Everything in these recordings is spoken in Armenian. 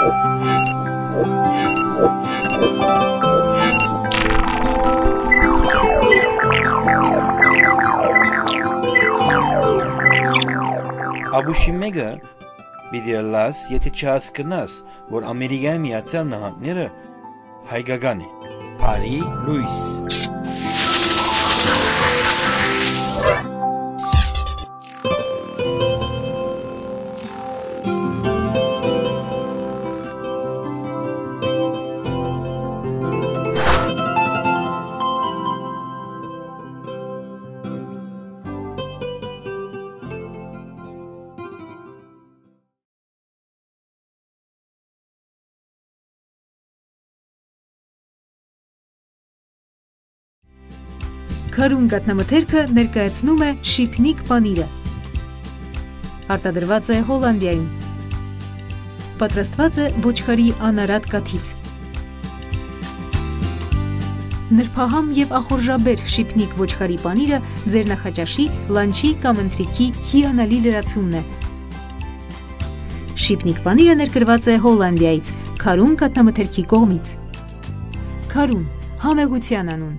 Աբուշի մեկը պիտի լաս, եթե չհասկնաս, որ Ամերիկայի Միացյալ Նահանգները հայկական է։ Bari, Luys։ Քարուն կաթնամթերքը ներկայացնում է շիփնիկ պանիրը։ Արտադրված է Հոլանդիայում։ Պատրաստված է ոչխարի անարատ կաթից։ Նրբահամ և ախորժաբեր շիփնիկ ոչխարի պանիրը ձեր նախաճաշի, լանչի կամ ընթրիքի հիանալի լրացումն է։ Շիփնիկ պանիրը ներկրված է Հոլանդիայից, քարուն կաթնամթերքի կողմից։ Քարուն, համեղության անուն։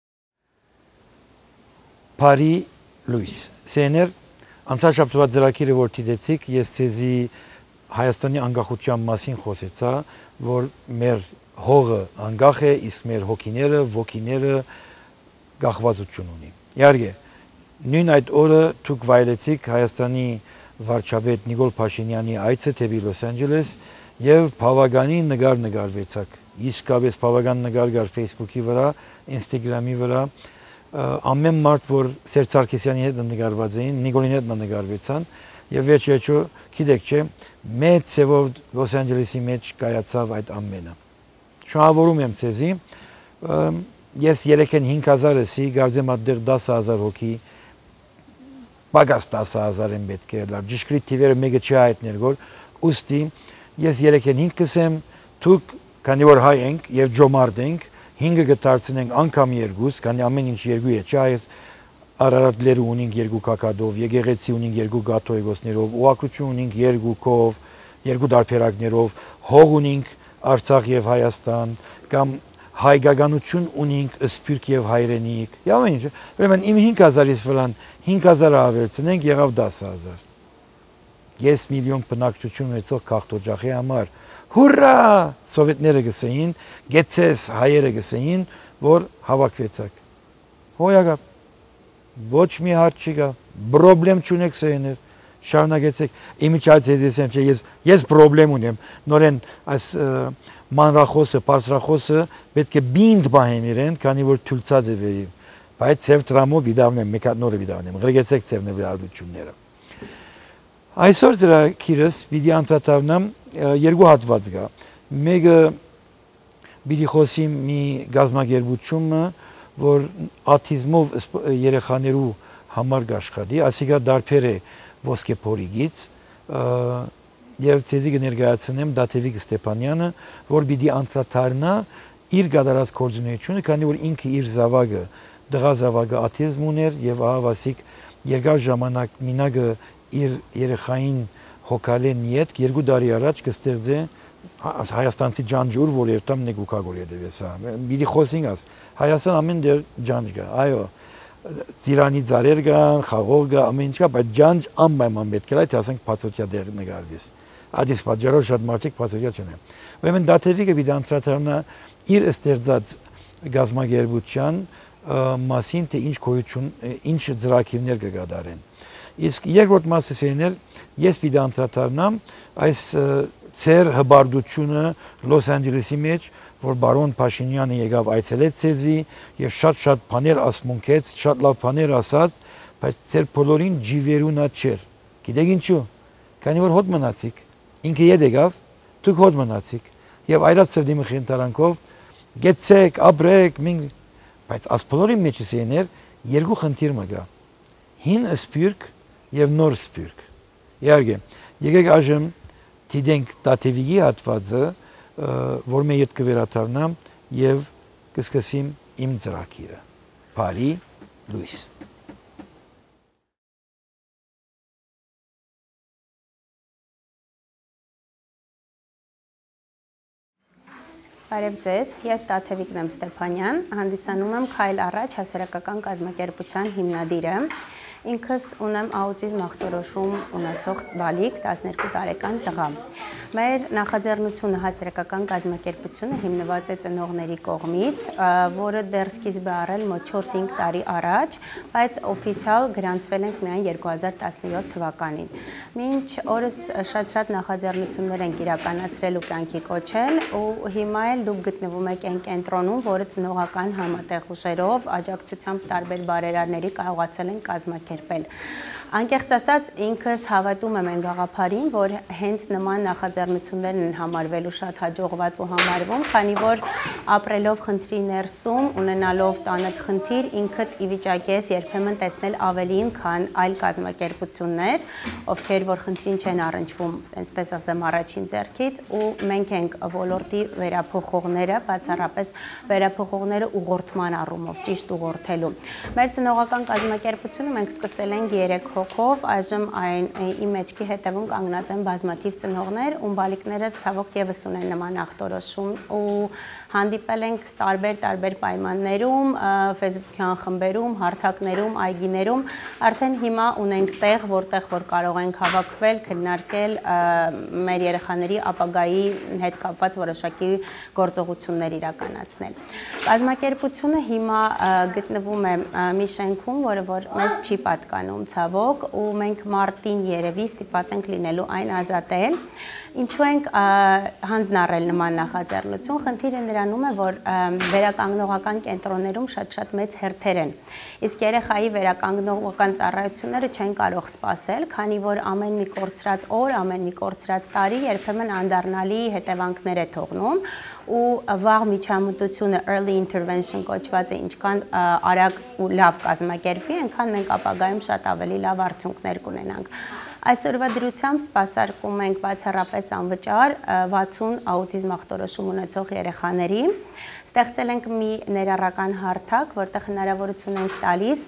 Bari, Luys։ Սեներ անցած շաբթվա ծրագիրը որ դիտեցիք, ես ցեզի Հայաստանի անկախության մասին խոսեցա, որ մեր հողը անկախ է, իսկ մեր հոգիները, ոգիները գաղվածություն ունի։ Իհարկե, նույն այդ օրը դուք վայելեցիք Հայաստանի վարչապետ Նիկոլ Փաշինյանի այցը դեպի Լոս Անջելես եւ բավականին նկար նկարվեցաք։ Իսկապես բավական նկար կար Facebook-ի վրա, Instagram-ի վրա, ամեն մարդ, որ Սերժ Սարգսյանի հետ նկարված էին, Նիկոլին հետ նկարվեցան եւ վերջերջո գիտեք չէ, մեծ ծևով Լոս Անջելեսի մեջ կայացավ այդ ամենը։ Շնորհավորում եմ ցեզի, ես 3500-ըսի գարձեմ ադեր 10000 հոգի, բագաս 10000 եմ պետք է լավ, ճշգրիտ թիվերը մեկը չի հայտնել որ, ուստի ես 35 կսեմ, դուք քանի որ հայ ենք եւ ջոմարդ ենք, 5-ը կդարձնենք անգամ 2, քանի ամեն ինչ 2 է, չէ, այս Արարատները ունենք 2 կակադով, եկեղեցի ունենք 2 գաթոյգոսներով, ուղղակություն ունենք 2-կով, 2 դարբերակներով, հող ունենք Արցախ եւ Հայաստան, կամ հայկականություն ունենք սփյուռք եւ հայրենիք։ Ամեն ինչ, ուրեմն իմ 5000-ից վրան 5000-ը ավելցնենք, եղավ 10000։ Ես միլիոն բնակչություն ունեցող քաղաքօջախի համար հուրա, սովետները գսեին, գեցես հայերը գսեին, որ հավաքվեցակ։ Հոյագա, ոչ մի հարց չի գա, պրոբլեմ չունեք սեներ, շարունակեցեք, իմիջայց ես եմ, ես պրոբլեմ ունեմ, նորեն այս մանրախոսը, պարսրախոսը պետք է բինդ բահեմ իրեն, քանի որ թուլցած է վերի, բայց ծև տրամով վիդավնեմ, մեկ հատ նորը վիդավնեմ, գրգեցեք ծևնվիրարությունները։ Այսօր ծրագիրս պիտի անդրադառնամ երկու հատված գա։ Մեկը պիտի խոսիմ մի գազագերբությունը, որ աթիզմով երեխաներու համար գաշխատի, ասիկա դարբեր է ոսկեփորիգից, եւ ցեզի կներկայացնեմ Դաթևիկ Ստեփանյանը, որ պիտի անդրադառնա իր գդարած կորձունեությունը, քանի որ ինքը իր զավակը, դղա զավակը աթիզմ ուներ եւ ահավասիկ երկար ժամանակ մինագը իր երեխային հոգալեն յետ 2 տարի առաջ կստեղծե Հայաստանցի ջանջուր, որ երտամ նեկուկագոր եդևեսա։ Պիտի խոսենք աս, Հայաստան ամեն դեր ջանջ գա, այո, ծիրանի ծարեր կան, խաղող կա, ամեն ինչ կա, բայց ջանջ անպայման պետք է լայ, թե ասենք բացօթյա դեր նկարվես։ Ադիս պատճառով շատ մարդիկ բացօթյա չունեն։ Ուրեմն Դաթևիկը պիտի անդրադառնա իր ստեղծած գազագերբության մասին, թե ինչ գոյություն, ինչ ծրագիրներ կգադարեն։ Իսկ երկրորդ մասը սեներ, ես պիտի անդրադառնամ այս ծեր հբարդությունը Լոս Անջելեսի մեջ, որ բարոն Փաշինյանը եկավ այցելեց ցեզի եւ շատ բաներ ասմունքեց, շատ լավ բաներ ասաց, բայց ծեր բոլորին ջիվերունա չէր։ Գիտեք ինչու՞։ Քանի որ հոտ մնացիք, ինքը ետ եկավ, դուք հոտ մնացիք եւ այլած ծրդիմի խնդրանքով գեցեք, ապրեք, բայց աս բոլորի մեջ սեներ երկու խնդիր մը գա։ Հին սփյուռք եւ նոր սփյուռք։ Իհարկե, եկեք այժմ դիտենք Դաթևիկի հատվածը, որ მე ետ կվերադառնամ եւ կսկսեմ իմ ծրագիրը։ Bari, Luys։ Բարև ձեզ, ես Տաթևիկ Ստեփանյան, հանդիսանում եմ «Քայլ առաջ» հասարակական կազմակերպության հիմնադիրը։ Ինքս ունեմ աուտիզմ ախտորոշում ունեցող բալիկ 12 տարեկան տղա։ Մեր նախաձեռնությունը հասարակական կազմակերպությունը հիմնված է ծնողների կողմից, որը դեռ սկիզբ է առել մոտ 4-5 տարի առաջ, բայց օֆիցիալ գրանցվել ենք միայն 2017 թվականին։ Մինչ օրս շատ նախաձեռնություններ ենք իրականացրել ու կյանքի կոչել, ու հիմա էլ դուք գտնվում եք այն կենտրոնում, որը ծնողական համատեղ ուժերով, աջակցությամբ տարբեր բարերարների կարողացել են կազմակերպել։ Անկեղծ ասած, ինքս հավատում եմ այն գաղափարին, որ հենց նման նախաձեռնություններն են համարվելու շատ հաջողված ու համարվում, քանի որ ապրելով խնդրի ներսում, ունենալով տանդ խնդիր, ինքդ ի վիճակի ես երբեմն տեսնել ավելին, քան այլ կազմակերպություններ, ովքեր որ խնդրին չեն առնչվում, այսպես ասեմ, առաջին ձեռքից, ու մենք ենք ոլորտի վերափոխողները, բացառապես վերափոխողները ուղղորդման առումով, ճիշտ ուղղորդելու։ Մեր ծնողական կազմակերպությունը մենք սկսել ենք 3 հոգով, այժմ իմ մեջքի հետևում կանգնած են բազմաթիվ ծնողներ, ում բալիկները ցավոք եւս ունեն նման ախտորոշում ու հանդիպել ենք տարբեր պայմաններում, Facebook-յան խմբերում, հարթակներում, այգիներում, արդեն հիմա ունենք տեղ, որտեղ որ կարող ենք հավաքվել, քննարկել մեր երեխաների ապագայի հետ կապված որոշակի գործողություններ իրականացնել։ Կազմակերպությունը հիմա գտնվում է մի շենքում, որը որ մեզ չի պատկանում ցավոք, ու մենք մարտին երևի ստիպված ենք լինելու այն ազատել։ Ինչու ենք հանձնառել նման նախաձեռնություն, խնդիրը նրանում է, որ վերականգնողական կենտրոններում շատ մեծ հերթեր են, իսկ երեխայի վերականգնողական ծառայությունները չեն կարող սպասել, քանի որ ամեն մի կորցրած օր, ամեն մի կորցրած տարի երբեմն անդառնալի հետևանքներ է թողնում, ու վաղ միջամտությունը early intervention կոչված է, ինչքան արագ ու լավ կազմակերպվի, այնքան մենք ապագայում շատ ավելի լավ արդյունքներ կունենանք։ Այսօրվա դրությամբ սպասարկում ենք բացառապես անվճար 60 աուտիզմ ախտորոշում ունեցող երեխաների։ Ստեղծել ենք մի ներառական հարթակ, որտեղ հնարավորություն ենք տալիս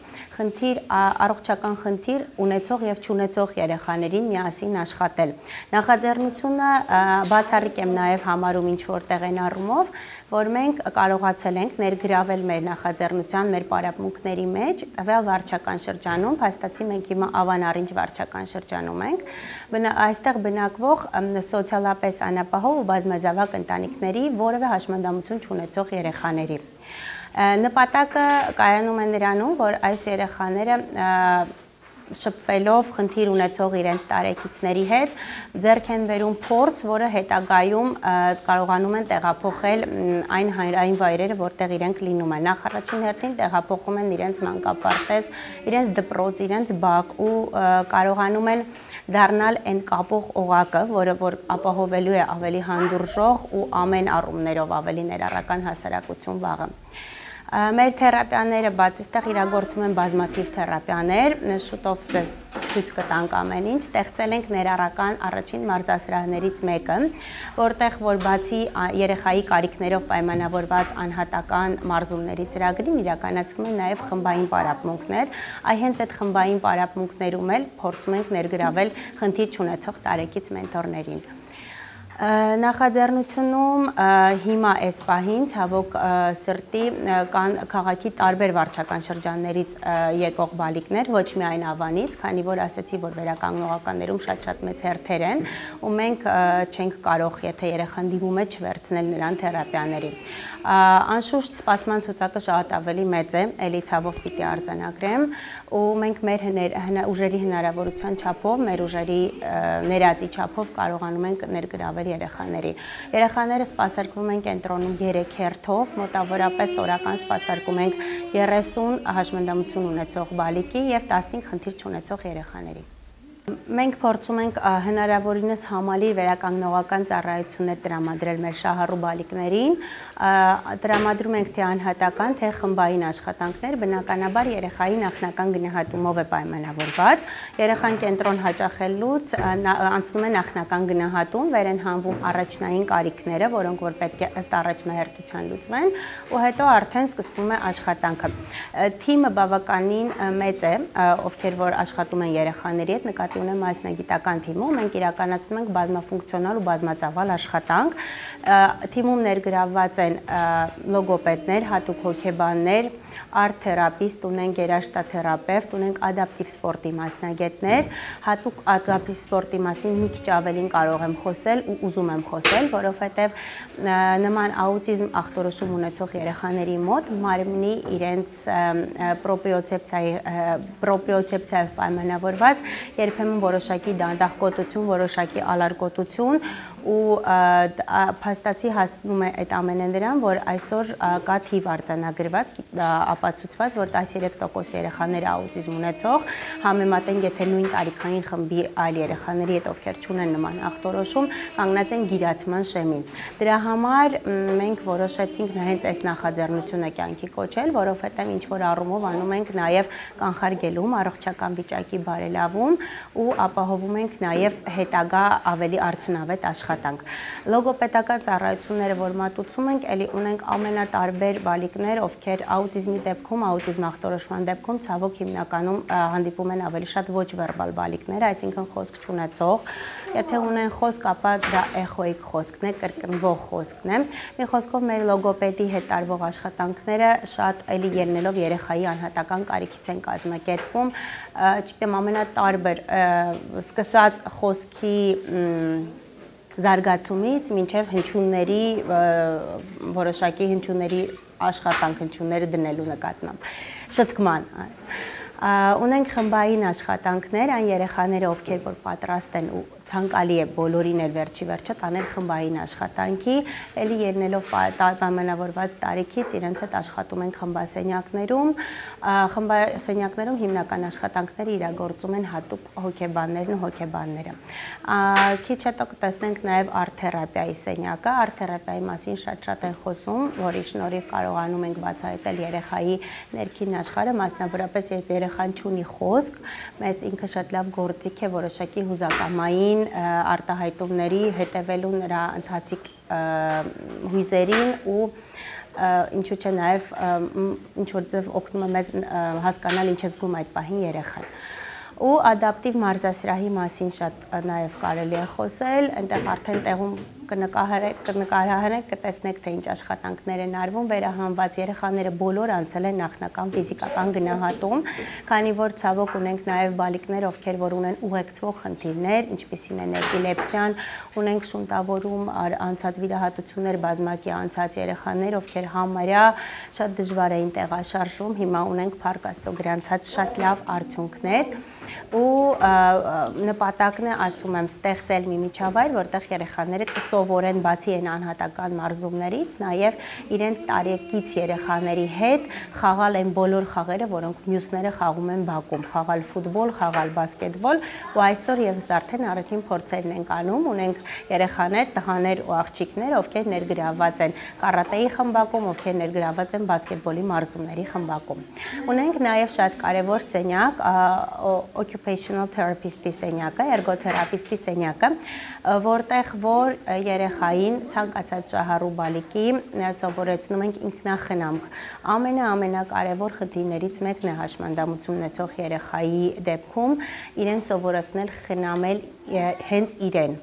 առողջական խնդիր ունեցող եւ չունեցող երեխաներին միասին աշխատել։ Նախաձեռնությունը բացառիկ եմ նաեւ համարում ինչ որտեղ այն առումով, որ մենք կարողացել ենք ներգրավել մեր նախաձեռնության, մեր պարապմունքների մեջ տվյալ վարչական շրջանում, փաստացի մենք հիմա Ավանարինջ վարչական շրջանում ենք, այստեղ բնակվող սոցիալապես անապահով ու բազմազավակ ընտանիքների որևէ հաշմանդամություն չունեցող երեխաների։ Նպատակը կայանում է նրանում, որ այս երեխաները շփվելով խնդիր ունեցող իրենց տարեկիցների հետ ձեռք են բերում փորձ, որը հետագայում կարողանում են տեղափոխել այն հանրային վայրերը, որտեղ իրենք լինում են։ Նախ առաջին հերթին տեղափոխում են իրենց մանկապարտեզ, իրենց դպրոց, իրենց բակ ու կարողանում են դառնալ այն կապող օղակը, որը որ ապահովելու է ավելի հանդուրժող ու ամեն առումներով ավելի ներառական հասարակություն վաղը։ Մեր թերապիաները բաց այստեղ իրագործում են բազմաթիվ թերապիաներ, շուտով ձեզ ցույց կտանք ամեն ինչ, ստեղծել ենք ներառական առաջին մարզասրահներից մեկը, որտեղ որ բացի երեխայի կարիքներով պայմանավորված անհատական մարզումների ծրագրին իրականացվում են նաև խմբային պարապմունքներ, հենց այդ խմբային պարապմունքներում էլ փորձում ենք ներգրավել խնդիր չունեցող տարեկից մենթորներին։ Նախաձեռնությունում հիմա այս պահին ցավոք սրտի կան քաղաքի տարբեր վարչական շրջաններից եկող բալիկներ, ոչ միայն Ավանից, քանի որ ասացի, որ վերականգնողականներում շատ մեծ հերթեր են, ու մենք չենք կարող, եթե երեխան դիմում է, չվերցնել նրան թերապիաների։ Անշուշտ սպասման ցուցակը շատ ավելի մեծ է, ելի ցավով պիտի արձանագրեմ, ու մենք մեր ուժերի հնարավորության չափով, մեր ուժերի ներածի չափով կարողանում ենք ներգրավել երեխաների։ Երեխաները սպասարկվում են կենտրոնում 3 հերթով, մոտավորապես օրական սպասարկում ենք 30 հաշմանդամություն ունեցող բալիկի եւ 15 խնդիր չունեցող երեխաների։ Մենք փորձում ենք հնարավորինս համալիր վերականգնողական ծառայություններ տրամադրել մեր շահառու բալիկներին, տրամադրում ենք թե անհատական, թե խմբային աշխատանքներ, բնականաբար երեխայի նախնական գնահատումով է պայմանավորված, երեխան կենտրոն հաճախելուց անցնում է նախնական գնահատում, վեր են հանվում առաջնային կարիքները, որոնք որ պետք է ըստ առաջնահերթության լուծվեն, ու հետո արդեն սկսվում է աշխատանքը։ Թիմը բավականին մեծ է, ովքեր որ աշխատում են երեխաների հետ, նկատի ունեմ մասնագիտական թիմում, մենք իրականացնում ենք բազմաֆունկցիոնալ ու բազմածավալ աշխատանք։ Թիմում ներգրավված են լոգոպեդներ, հատուկ հոգեբաններ, արտ-թերապիստ, ունենք երաշտաթերապևտ, ունենք ադապտիվ սպորտի մասնագետներ, հատուկ ադապտիվ սպորտի մասին մի քիչ ավելին կարող եմ խոսել ու ուզում եմ խոսել, որովհետև նման աուտիզմ ախտորոշում ունեցող երեխաների մոտ մարմնի իրենց պրոպրիոցեպցիայով պայմանավորված երբեմն որոշակի դանդաղկոտություն, որոշակի ալարկոտություն ու փաստացի հասնում է այդ ամենը դրան, որ այսօր կա թիվ արձանագրված, ապացուցված, որ 13% երեխաները աուտիզմ ունեցող համեմատենք, եթե նույն տարիքային խմբի այլ երեխաների հետ, ովքեր չունեն նման ախտորոշում, կանգնած են գիրացման շեմին։ Դրա համար մենք որոշեցինք հենց այս նախաձեռնությունը կյանքի կոչել, որովհետև ինչ որ առումով անում ենք նաև կանխարգելում, առողջական վիճակի բարելավում ու ապահովում ենք նաև հետագա ավելի արդյունավետ աշխատանք։ Լոգոպեդական ծառայությունները, որ մատուցում ենք, ելի ունենք ամենատարբեր բալիկներ, ովքեր աուտիզմի դեպքում, աուտիզմ ախտորոշման դեպքում ցավոք հիմնականում հանդիպում են ավելի շատ ոչ վերբալ բալիկներ, այսինքն խոսք չունեցող, եթե ունեն խոսք, ապա դա էխոիկ խոսքն է, կրկնվող խոսքն է։ Մի խոսքով մեր լոգոպեդի հետ տարվող աշխատանքները շատ էլի ելնելով երեխայի անհատական կարիքից են կազմակերպվում, չգիտեմ, ամենատարբեր սկսած խոսքի զարգացումից մինչև հնչյունների, որոշակի հնչյունների աշխատանք, հնչյունները դնելու նկատմամբ, շտկման։ Ունենք խմբային աշխատանքներ, այն երեխաները, ովքեր որ պատրաստ են ու ցանկալի է բոլորին էլ վերջի վերջը տանել խմբային աշխատանքի, էլի ելնելով պայմանավորված տարիքից իրենց հետ աշխատում են խմբասենյակներում, խմբասենյակներում հիմնական աշխատանքները իրագործում են հատուկ հոգեբաններն ու հոգեբանները։ Քիչ հետո կտեսնենք նաև արտ-թերապիայի սենյակը, արտ-թերապիայի մասին շատ են խոսում, որի շնորհիվ կարողանում ենք բացահայտել երեխայի ներքին աշխարհը, մասնավորապես երբ երեխան չունի խոսք, մեզ ինքը շատ լավ գործիք է որոշակի հուզակամային արտահայտումների հետևելու նրա ընթացիկ հույզերին ու ինչու՞ չէ նաև ինչ-որ ձև օգնում է մեզ հասկանալ ինչ է զգում այդ պահին երեխան։ Ու ադապտիվ մարզասրահի մասին շատ նաև կարելի է խոսել, այնտեղ արդեն տեղում կնկարահանեք, կտեսնեք, թե ինչ աշխատանքներ են արվում, վերահանված երեխաները բոլոր անցել են նախնական ֆիզիկական գնահատում, քանի որ ցավոք ունենք նաև բալիկներ, ովքեր որ ունեն ուղեկցվող խնդիրներ, ինչպիսին են էպիլեպսիան, ունենք շունտավորում անցած վիրահատություններ, բազմակի անցած երեխաներ, ովքեր համարյա շատ դժվար էին տեղաշարժվում, հիմա ունենք փառք Աստծո գրանցած շատ լավ արդյունքներ ու նպատակն է, ասում եմ, ստեղծել մի միջավայր, որտեղ երեխաները կսովորեն բացի այն անհատական մարզումներից, նաև իրենց տարեկից երեխաների հետ խաղալ են բոլոր խաղերը, որոնք մյուսները խաղում են բակում, խաղալ ֆուտբոլ, խաղալ բասկետբոլ, ու այսօր եւս արդեն առաջին փորձերն ենք անում, ունենք երեխաներ, տղաներ ու աղջիկներ, ովքեր ներգրավված են կարատեի խմբակում, ովքեր ներգրավված են բասկետբոլի մարզումների խմբակում։ Ունենք նաև շատ կարևոր սենյակ occupational therapist-ի սենյակը, էրգոթերապիստի սենյակը, որտեղ որ երեխային ցանկացած շահառու բալիկի սովորեցնում ենք ինքնախնամք։ Ամենակարևոր խնդիրներից մեկն է հաշմանդամություն ունեցող երեխայի դեպքում իրեն սովորեցնել խնամել հենց իրեն։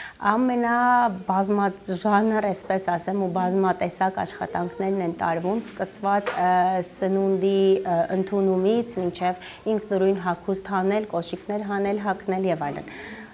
Ամենաբազմաժանր, այսպես ասեմ, ու բազմատեսակ աշխատանքներն են տարվում, սկսված սնունդի ընդունումից մինչև ինքնուրույն հագուստ հանել, կոշիկներ հանել, հագնել եւ այլն։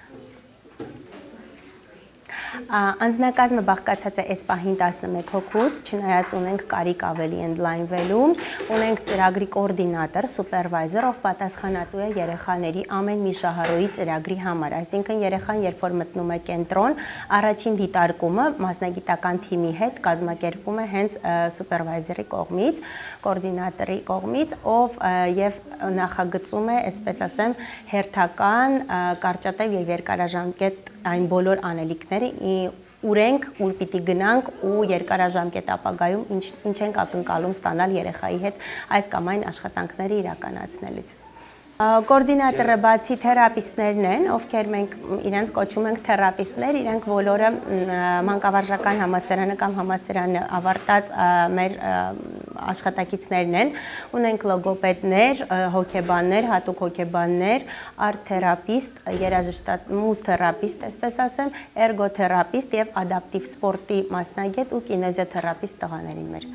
Անձնակազմը բաղկացած է այս պահին 11 հոգուց, չնայած ունենք կարիք ավելի ընդլայնվելու, ունենք ծրագրի կոորդինատոր, սուպերվայզեր, ով պատասխանատու է երեխաների ամեն մի շահառուի ծրագրի համար, այսինքն երեխան երբ որ մտնում է կենտրոն, առաջին դիտարկումը մասնագիտական թիմի հետ կազմակերպվում է հենց սուպերվայզերի կողմից, կոորդինատորի կողմից, ով եւ նախագծում է, այսպես ասեմ, հերթական, կարճատև եւ երկարաժամկետ այն բոլոր անելիքները, ուր ենք, ուր պիտի գնանք ու երկարաժամկետ ապագայում ինչ ենք ակնկալում ստանալ երեխայի հետ այս կամ այն աշխատանքները իրականացնելուց։ Կոորդինատորը բացի թերապիստներն են, ովքեր մենք իրենց կոչում ենք թերապիստներ, իրենք բոլորը մանկավարժական համալսարանը կամ համալսարանը ավարտած մեր աշխատակիցներն են, ունենք լոգոպեդներ, հոգեբաններ, հատուկ հոգեբաններ, արտ-թերապիստ, մուզ-թերապիստ, այսպես ասեմ, էրգոթերապիստ եւ ադապտիվ սպորտի մասնագետ ու կինեզիոթերապիստ տղաներին մեր։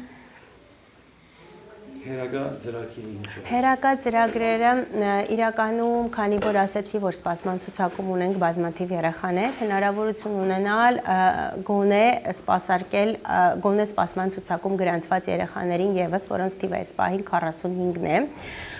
Հերակա ծրագիրը ինչ է։ Հերակա ծրագրերը իրականում, քանի որ ասեցի, որ սպասման ցուցակում ունենք բազմաթիվ երեխաներ, հնարավորություն ունենալ գոնե սպասարկել, գոնե սպասման ցուցակում գրանցված երեխաներին եւս, որոնց թիվը այս պահին 45-ն է,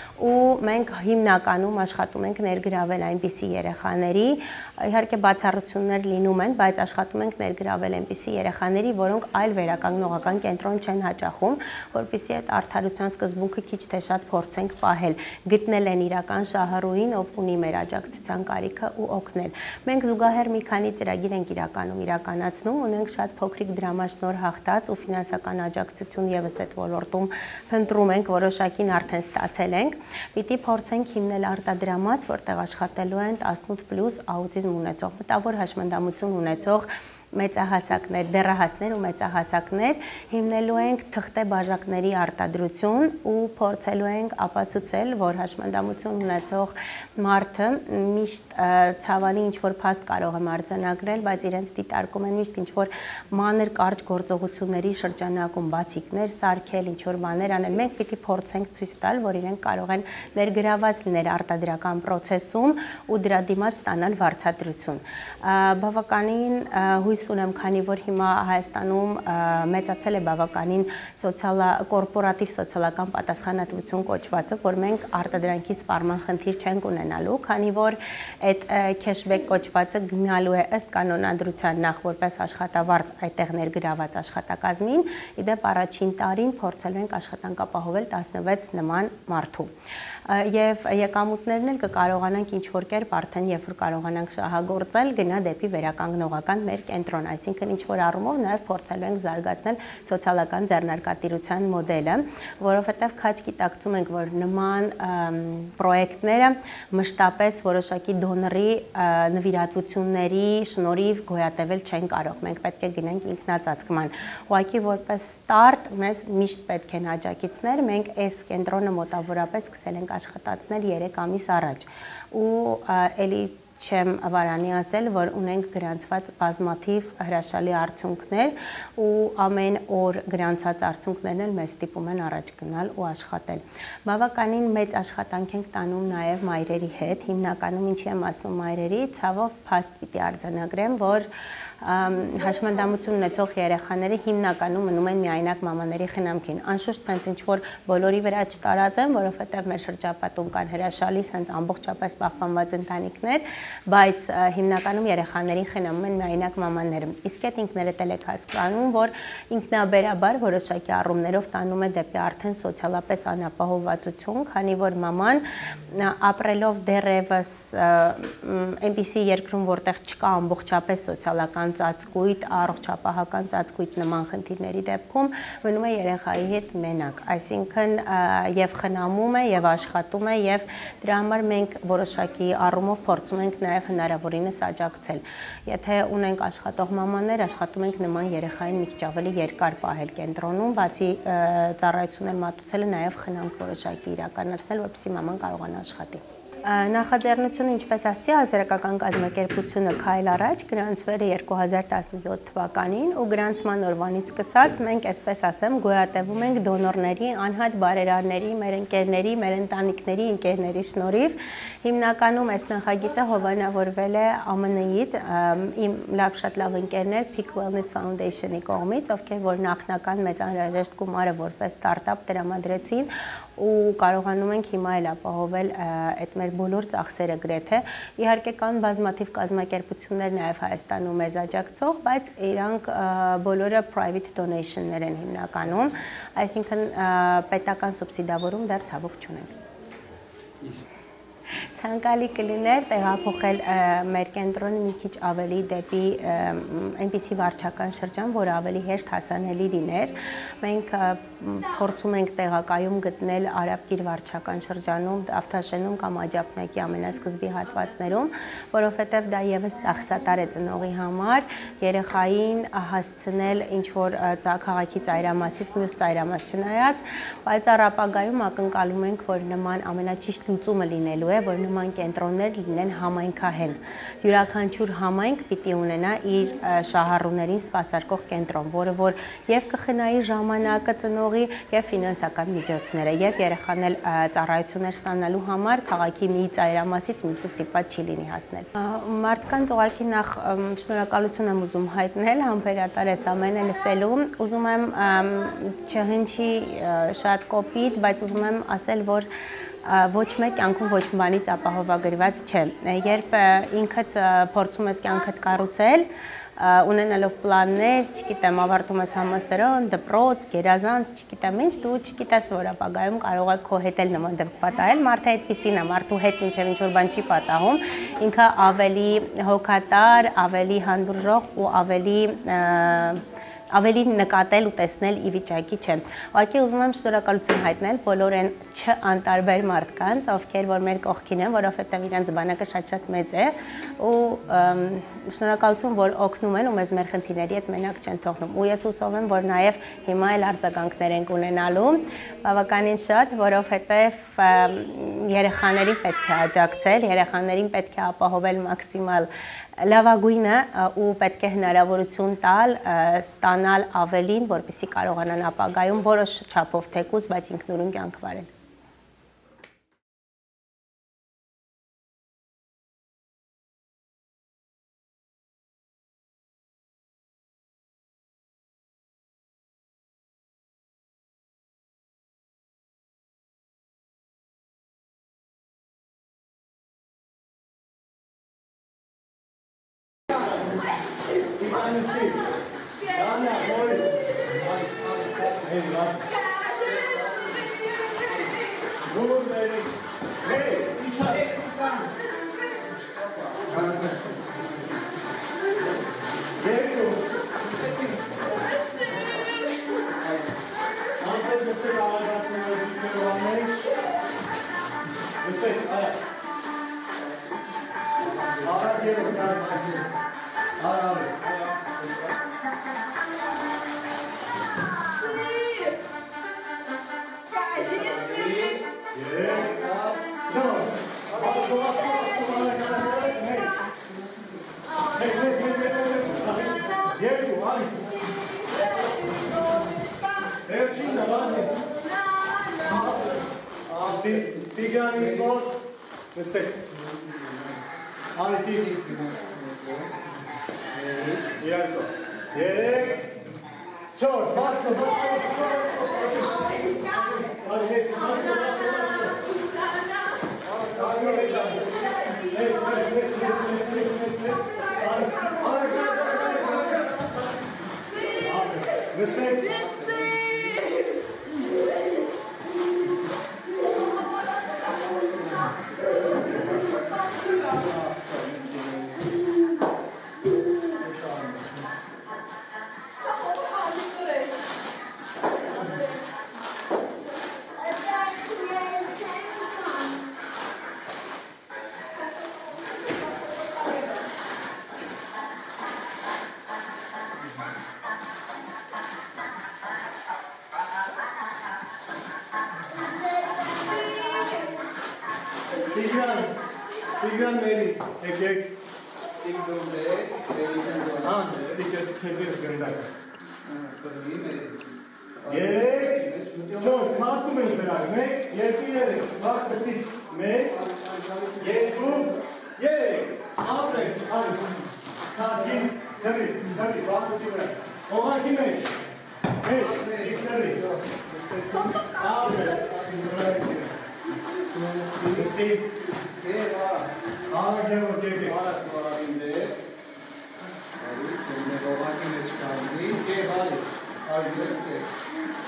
ու մենք հիմնականում աշխատում ենք ներգրավել այնպիսի երեխաների, իհարկե բացառություններ լինում են, բայց աշխատում ենք ներգրավել այնպիսի երեխաների, որոնք այլ վերականգնողական կենտրոն չեն հաճախում, որպեսզի այդ արդարության սկզբունքը քիչ թե շատ փորձենք պահել, գտնել են իրական շահառուին, ով ունի մեր աջակցության կարիքը ու օգնել։ Մենք զուգահեռ մի քանի ծրագիր ենք իրականացնում, ունենք շատ փոքրիկ դրամաշնոր հաղթած ու ֆինանսական աջակցություն եւս այդ ոլորտում փնտրում ենք, որոշակին արդեն ստացել ենք։ Պիտի փորձենք հիմնել արտադրամաս, որտեղ աշխատելու են 18+ աուտիզմ ունեցող, մտավոր հաշմանդամություն ունեցող մեծահասակներ, դեռահասներ ու մեծահասակներ, հիմնելու ենք թղթե բաժակների արտադրություն ու փորձելու ենք ապացուցել, որ հաշմանդամություն ունեցող մարդը միշտ ցավալի ինչ-որ փաստ կարող է արձանագրել, բայց իրենց դիտարկում են միշտ ինչ-որ մանր կարճ գործողությունների շրջանակում բացիկներ սարքել, ինչ-որ բաներ անել։ Մենք պիտի փորձենք ցույց տալ, որ իրենք կարող են ներգրաված լինել արտադրական process-ում ու դրա դիմաց ստանալ վարձատրություն։ Բավականին հույս ունեմ, քանի որ հիմա Հայաստանում մեծացել է բավականին կորպորատիվ սոցիալական պատասխանատվություն կոչվածը, որ մենք արտադրանքի սպառման խնդիր չենք ունենալու, քանի որ այդ քեշբեք կոչվածը գնալու է ըստ կանոնադրության նախ որպես աշխատավարձ այդտեղ ներգրաված աշխատակազմին, իդեպ առաջին տարին փորձելու ենք աշխատանք ապահովել 16 նման մարդու։ Եվ եկամուտներն էլ կկարողանանք ինչ-որ կերպ արդեն երբ որ կարողանանք շահագործել, գնա դեպի վերականգնողական մեր կենտրոն, այսինքն ինչ-որ առումով նաև փորձելու ենք զարգացնել սոցիալական ձեռնարկատիրության մոդելը, որովհետև քաջ գիտակցում ենք, որ նման պրոյեկտները մշտապես որոշակի դոնորի նվիրատվությունների շնորհիվ գոյատևել չեն կարող։ Մենք պետք է գնանք ինքնածածկման։ Ուղղակի որպես ստարտ մեզ միշտ պետք են աջակիցներ, մենք այս կենտրոնը մոտավորապես սկսել ենք աշխատացնել 3 ամիս առաջ ու էլի չեմ վարանի ասել, որ ունենք գրանցված բազմաթիվ հրաշալի արդյունքներ ու ամեն օր գրանցած արդյունքներն էլ մեզ ստիպում են առաջ գնալ ու աշխատել։ Բավականին մեծ աշխատանք ենք տանում նաև մայրերի հետ, հիմնականում ինչի եմ ասում մայրերի, ցավով փաստ պիտի արձանագրեմ, որ հաշմանդամություն ունեցող երեխաները հիմնականում մնում են միայնակ մամաների խնամքին։ Անշուշտ ցենց ինչ որ բոլորի վրա չտարածեմ, որովհետև մեր շրջապատում կան հրաշալի ցենց ամբողջապես պահպանված ընտանիքներ, բայց հիմնականում երեխաներին խնամում են միայնակ մամաները։ Իսկ այդ ինքներդ էլ եք հասկանում, որ ինքնաբերաբար որոշակի առումներով տանում է դեպի արդեն սոցիալապես անապահովվածություն, քանի որ մաման ապրելով դեռևս այնպիսի երկրում, որտեղ չկա ամբողջապես սոցիալական ծածկույթ, առողջապահական ծածկույթ նման խնդիրների դեպքում մնում է երեխայի հետ մենակ, այսինքն եւ խնամում է եւ աշխատում է եւ դրա համար մենք որոշակի առումով փորձում ենք նաեւ հնարավորինս աջակցել։ Եթե ունենք աշխատող մամաներ, աշխատում ենք նման երեխային մի քիչ ավելի երկար պահել կենտրոնում, բացի ծառայություններ մատուցելը նաեւ խնամք որոշակի իրականացնել, որպեսզի մաման կարողանա աշխատի։ Նախաձեռնությունը, ինչպես ասացի, հասարակական կազմակերպությունը Քայլ առաջ գրանցվել է 2017 թվականին ու գրանցման օրվանից սկսած մենք, այսպես ասեմ, գոյատևում ենք դոնորների, անհատ բարերարների, մեր ընկերների, մեր ընտանիքների, ընկերների շնորհիվ։ Հիմնականում այս նախագիծը հովանավորվել է ԱՄՆ-ից, իմ շատ լավ ընկերներ Peak Wellness Foundation-ի կողմից, ովքեր որ նախնական մեզ անհրաժեշտ գումարը որպես ստարտափ տրամադրեցին ու կարողանում ենք հիմա էլ ապահովել այդ մեր բոլոր ծախսերը գրեթե։ Իհարկե կան բազմաթիվ կազմակերպություններ նաև Հայաստանում մեզ աջակցող, բայց իրանք բոլորը private donation-ներ են հիմնականում, այսինքն պետական սուբսիդավորում դեռ ցավոք չունենք։ Ցանկալի կլիներ տեղափոխել մեր կենտրոնը մի քիչ ավելի դեպի այնպիսի վարչական շրջան, որ ավելի հեշտ հասանելի լիներ։ Մենք փորձում ենք տեղակայում գտնել Արաբկիր վարչական շրջանում, Ավթաշենում կամ Աջափնյակի ամենասկզբի հատվածներում, որովհետև դա եւս ծախսատար է ծնողի համար, երեխային հասցնել ինչ-որ քաղաքի ծայրամասից մյուս ծայրամաս չնայած, բայց առապագայում ակնկալում ենք, որ նման ամենաճիշտ լուծումը լինելու է, որ նման կենտրոններ լինեն համայնքահեն։ Յուրաքանչյուր համայնք պիտի ունենա իր շահառուներին սպասարկող կենտրոն, որը որ եւ կխնայի ժամանակը ծնողի եւ ֆինանսական միջոցները, եւ երեխան էլ ծառայություններ ստանալու համար քաղաքի մի ծայրամասից մյուսը ստիպված չի լինի հասնել։ Մարդկանց ուղղակի նախ շնորհակալություն եմ ուզում հայտնել, համբերատար ես ամենը լսելու, ուզում եմ չհնչի շատ կոպիտ, բայց ուզում եմ ասել, որ ոչ մեկ կյանքում ոչ մի բանից ապահովագրված չէ։ Երբ ինքդ փորձում ես կյանքդ կառուցել, ունենալով պլաններ, չգիտեմ, ավարտում ես համալսարան, դպրոց, գերազանց, չգիտեմ ինչ, դու չգիտես, որ ապագայում կարող է քո հետ էլ նման դեպք պատահել, մարդը այդպեսին է, մարդու հետ մինչև ինչ-որ բան չի պատահում, ինքը ավելի հոգատար, ավելի հանդուրժող ու ավելի նկատել ու տեսնել ի վիճակի չեմ։ Ուղղակի ուզում եմ շնորհակալություն հայտնել բոլոր այն չանտարբեր մարդկանց, ովքեր որ մեր կողքին են, որովհետև իրենց բանակը շատ մեծ է ու շնորհակալություն, որ օգնում են ու մեզ մեր խնդիրների հետ մենակ չեն թողնում։ Ու ես հուսով եմ, որ նաև հիմա էլ արձագանքներ ենք ունենալու, բավականին շատ, որովհետև երեխաներին պետք է աջակցել, երեխաներին պետք է ապահովել մաքսիմալ լավագույնը ու պետք է հնարավորություն տալ ստանալ ավելին, որպեսզի կարողանան ապագայում որոշ չափով թեկուզ, բայց ինքնուրույն կյանք վարել։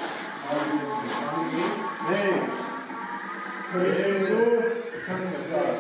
Hey,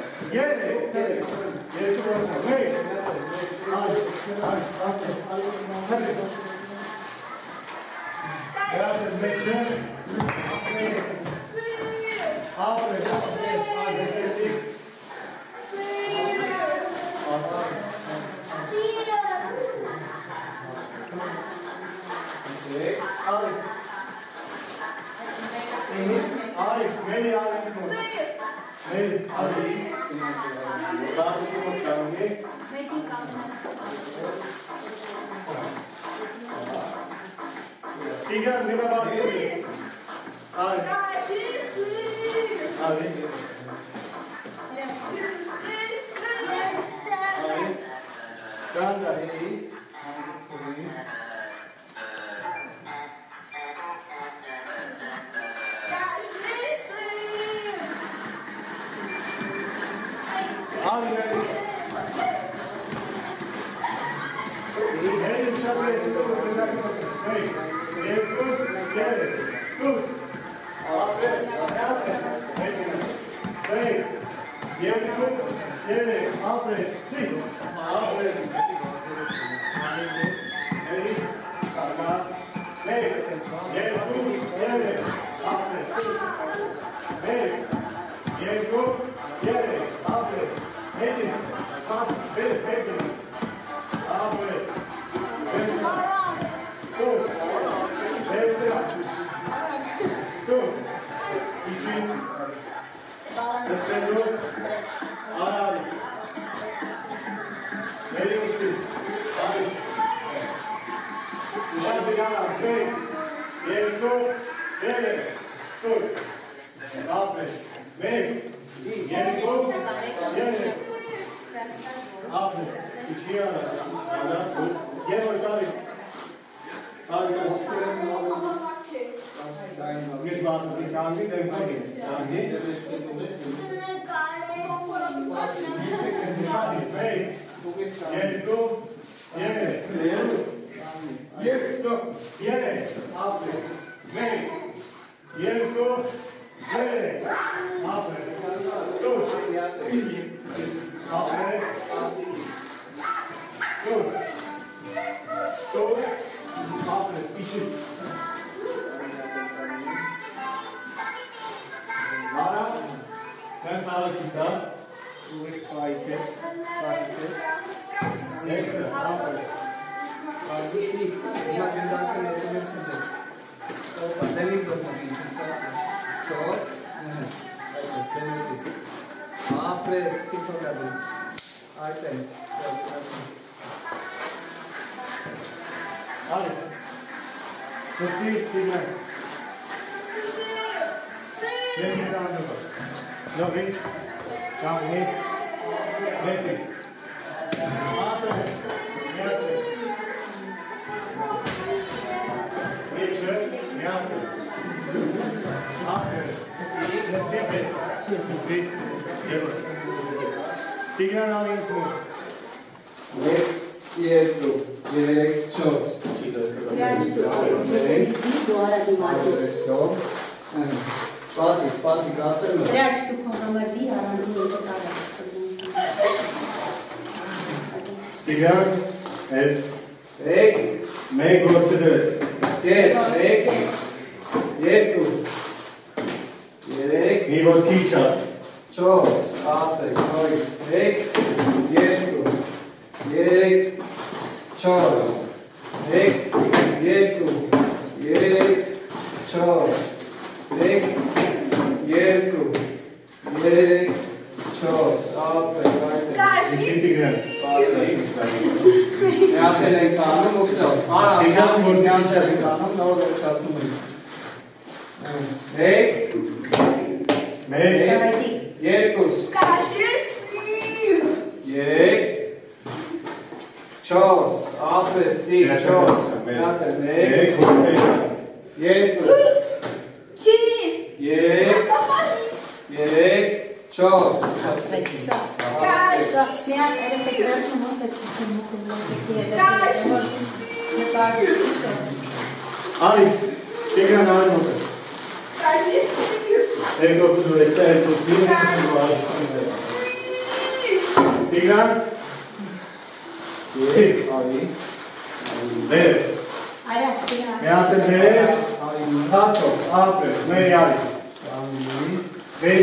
Անցածով, ապրես, մեր յալի։ Վեր։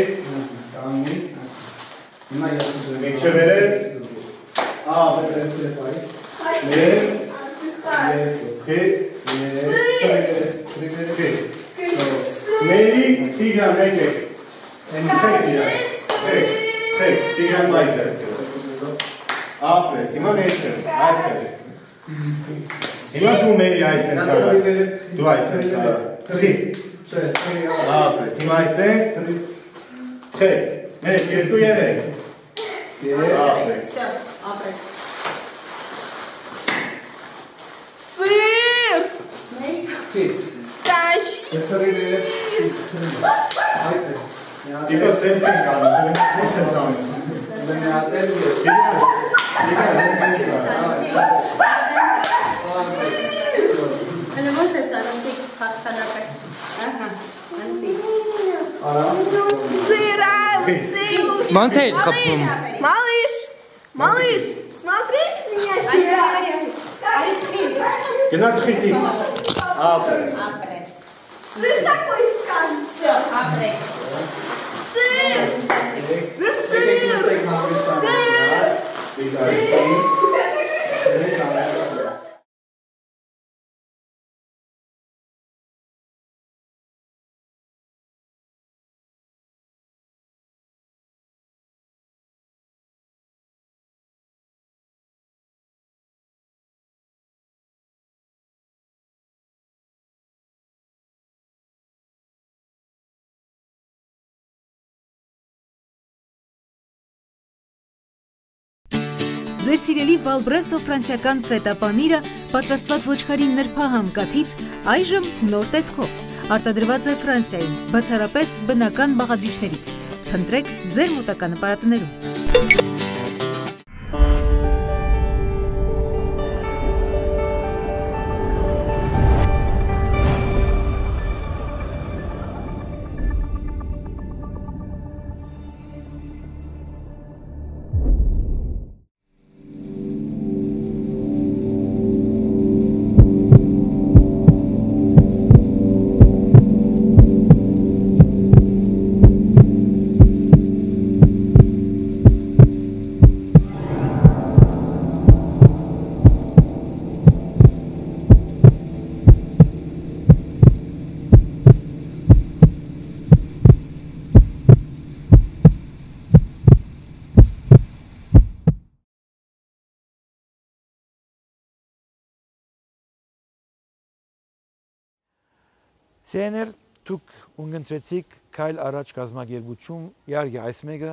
Մեկ չվերել։ Ապրես։ Մեր։ Մերի տիգրան մեկ եք։ Տիգրան բայդ է։ Ապրես, հիմա ներշը, այս է։ Հիմա դու մերի այս ենք արա, դու այս ենք արա, խի, ապրես, հիմա այս ենք, խի, մեկ, երկու երեք, ապրես, Սիր, ստաշի Դիկո սելֆին կանում, ոնց ես ամիս։ Հələ ոնց ես անում դիք հաղթանակը։ Ահա, անտի։ Ոնց էիր խփում։ Малыш, смотри с меня сейчас. Գնա թխիտի, ապրես։ Сыр такой скажет. Все, апрек. Сыр! Ձեր սիրելի Վալբրեսո ֆրանսիական ֆետա պանիրը պատրաստված ոչխարի նրբահամ կաթից այժմ նոր տեսքով արտադրված է Ֆրանսիայում, բացառապես բնական բաղադրիչներից։ Փնտրեք ձեր մոտակա նպատակներում։ Սեներ դուք ունգընտրեցիք քայլ առաջ կազմակերպություն, իհարկե այս մեկը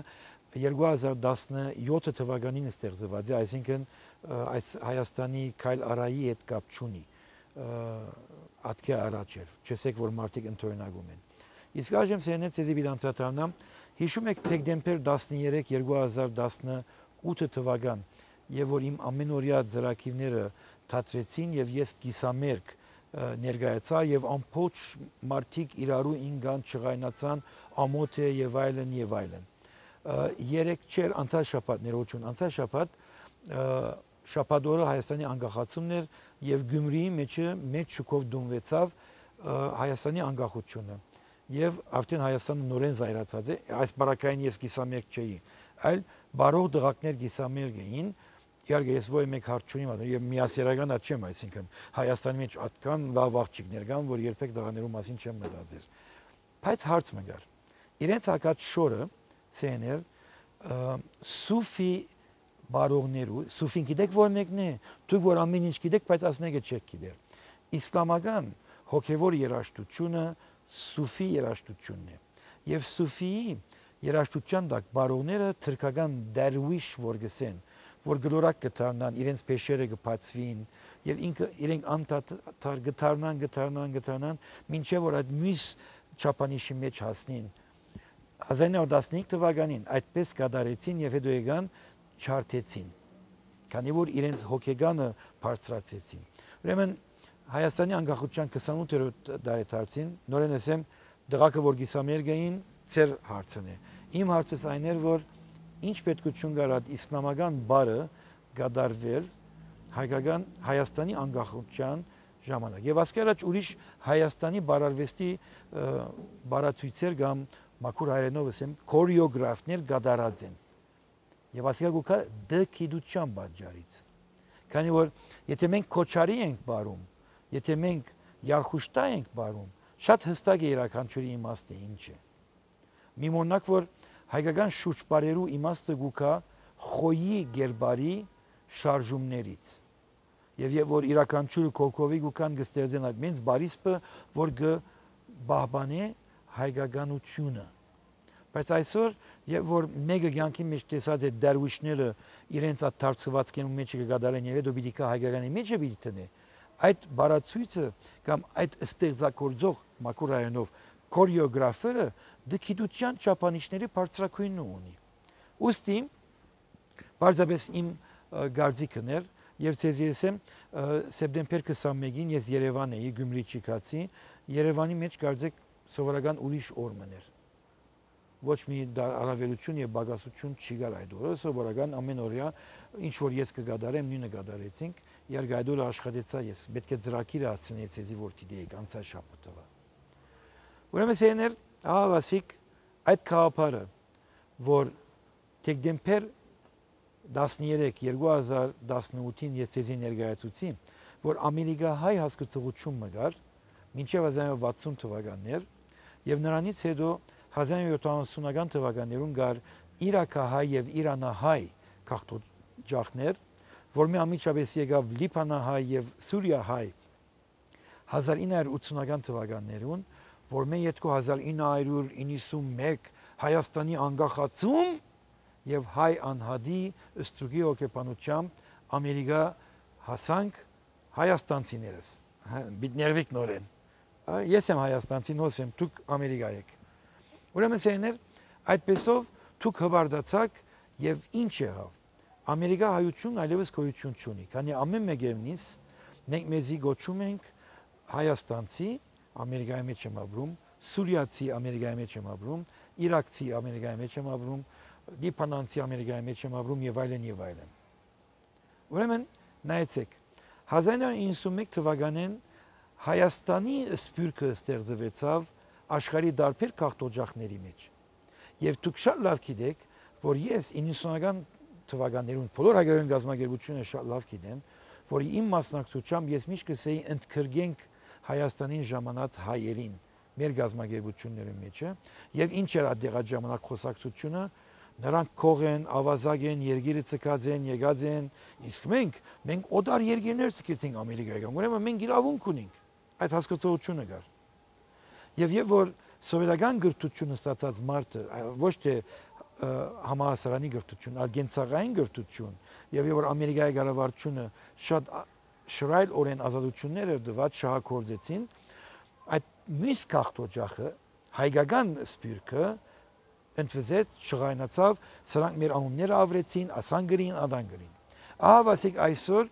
2017 թվականին ստեղծված է, այսինքն այս Հայաստանի քայլ արայի հետ կապ չունի, ատքի առաջ էր, չեսեք որ մարդիկ ընդօրինակում են։ Իսկ այժմ սեներ ցեզի բիդանտրատանամ, հիշում եք դեկտեմբեր 13 2018 թվական, եւ որ իմ ամենօրյա ծրագիրները թատրեցին եւ ես կիսամերկ ներկայացա եւ ամբողջ մարդիկ իրարու ինգան չղայնացան ամոթ է եւ այլն եւ այլն։ Երեք չեր անցած շաբաթ ներողություն, անցած շաբաթ շաբաթօրը Հայաստանի անկախացումն էր եւ Գյումրիի մեջը մեծ շուկով դումվեցավ Հայաստանի անկախությունը եւ արդեն Հայաստանը նորեն զայրացած է, այս բարակային ես կիսամերկ չէի, այլ բարող դղակներ կիսամերկ էին։ Իհարկե ես ոչ մեկ հարց չունիմ, եւ միասերական չեմ, այսինքն Հայաստանի մեջ այդքան լավ աղջիկներ կան, որ երբեք դղաներու մասին չեմ մտածել։ Բայց հարց մը գար։ Իրենց հակած շորը սեներ սուֆի բարողներու, սուֆին գիտեք որ մեկն է, դուք որ ամեն ինչ գիտեք, բայց աս մեկը չեք գիտեր։ Իսլամական հոգևոր երաժշտությունը սուֆի երաժշտությունն է։ Եվ սուֆիի երաժշտության տակ բարողները թրքական դերվիշ որ գսեն, որ գլորակ կդառնան, իրենց փեշերը կբացվին եւ ինքը իրենք անդադար գտարնան, մինչեւ որ այդ մյուս չափանիշի մեջ հասնին։ 1915 թվականին այդպես կատարեցին եւ հետո եկան չարթեցին, քանի որ իրենց հոգեգանը բարձրացեցին։ Ուրեմն Հայաստանի անկախության 28-րդ դարեթարցին նորեն ասեմ դղակը որ գիսամերկ էին ծեր հարցն է։ Իմ հարցս այն էր որ ինչ պետքություն կար այդ իսլամական բարը գդարվել հայկական Հայաստանի անկախության ժամանակ։ Եվ ասկի առաջ ուրիշ Հայաստանի բարարվեստի բարաթույցեր կամ մաքուր հայերենով ասեմ քորեոգրաֆներ գդարած են։ Եվ ասկի գուկա դկիդության պատճառից։ Քանի որ եթե մենք քոչարի ենք բարում, եթե մենք Yarxuşta ենք բարում, շատ հստակ է յուրաքանչյուրի իմաստը ինչ է։ Մի մոնակ որ հայկական շուրջբարերու իմաստը գուկա խոյի գերբարի շարժումներից։ Եվ որ յուրաքանչյուրը կողքովի գուկան գստերձեն այդ մենց բարիսպը, որ գբահբանե հայկականությունը։ Բայց այսօր եւ որ մեկը կյանքի մեջ տեսած է դարվիշները իրենց այդ դարձվածքեն մեջ կգադարեն եւ դու պիտի կա հայկականի մեջ պիտի տնե։ Այդ բարացույցը կամ այդ ստեղծագործող մաքուր հայերենով քորեոգրաֆերը դկիդության չափանիշների բարձրակույնն ունի։ Ոստի բարձրապես իմ գարձիկն էր եւ ցեզի ասեմ սեպտեմբեր 21-ին ես Երևան էի Գյումրի չիկացի Երևանի մեջ գարձիկ սովորական ուրիշ օր մներ ոչ մի առավելություն եւ բագասություն չի գար այդ օրը սովորական ամեն օրյա ինչ որ ես կգադարեմ նույնը գադարեցինք երգայդուրը աշխատեցա ես պետք է ծրագիրը հասցնեի ցեզի որ դիտեիք անցած շաբաթը ուրեմն սեներ ավասիկ այդ քաղաքը որ դեկտեմբեր 13-2018-ին ես ցեզի ներկայացուցի որ ամերիկահայ հասկացողություն մգար մինչև 1960 թվականներ եւ նրանից հետո 1970-ական թվականներուն գար իրաքահայ եւ իրանահայ քաղաքոջախներ, որ մի ամիջապես եկավ լիբանանահայ եւ սուրիահայ 1980-ական թվականներուն, որ մեն 1991 Հայաստանի անկախացում եւ հայ անհադի ստրուգի օկուպանությամբ Ամերիկա հասանք հայաստանցիներս, բիդներվիկ նորեն։ Ես եմ հայաստանցին, հոս եմ, դուք Ամերիկա եք։ Ուրեմն սեներ այդպեսով դուք հվարդացաք եւ ինչ եղավ Ամերիկա հայություն այլևս գոյություն չունի քանի ամեն մեկերնից մենք մեզի գոչում ենք հայաստանցի Ամերիկայի մեջ եմ ապրում սուրիացի Ամերիկայի մեջ եմ ապրում իրաքցի Ամերիկայի մեջ եմ ապրում լիբանանցի Ամերիկայի մեջ եմ ապրում եւ այլն եւ այլն ուրեմն նայեցեք 1991 թվականին Հայաստանի սփյուռքը ստեղծվեցավ աշխարհի դարբեր քաղաքոջախների մեջ։ Եվ դուք շատ լավ գիտեք, որ ես 90-ական թվականներուն բոլոր հայկական գազམ་ագերբությունը շատ լավ գիտեն, որ իմ մասնակցությամբ ես միշտ կսեի ընդգրկենք Հայաստանին ժամանած հայերին մեր գազམ་ագերբությունների մեջ, եւ ինչ էր այդ ժամանակ խոսակցությունը, նրանք քող են, ավազակ են, երգիրը ցկած են, եկած են, իսկ մենք օդար երգիրներ ցկեցինք Ամերիկայում, ուրեմն մենք իրավունք ունենք այդ հասկացողությունը կար։ Եվ որ սովետական գրթությունը ստացած մարդը ոչ թե համահասարանի գրթություն, այլ գենցաղային գրթություն, եւ որ Ամերիկայի կառավարությունը շատ շռայլ օրեն ազատություններ էր տված շահագործեցին, այդ մյուս քաղաքոջախը հայկական սփյուռքը ընդվզեց, շղայնացավ, սրանք մեր անունները ավրեցին, ասան գրին, ադան գրին։ Ահա վասիկ այսօր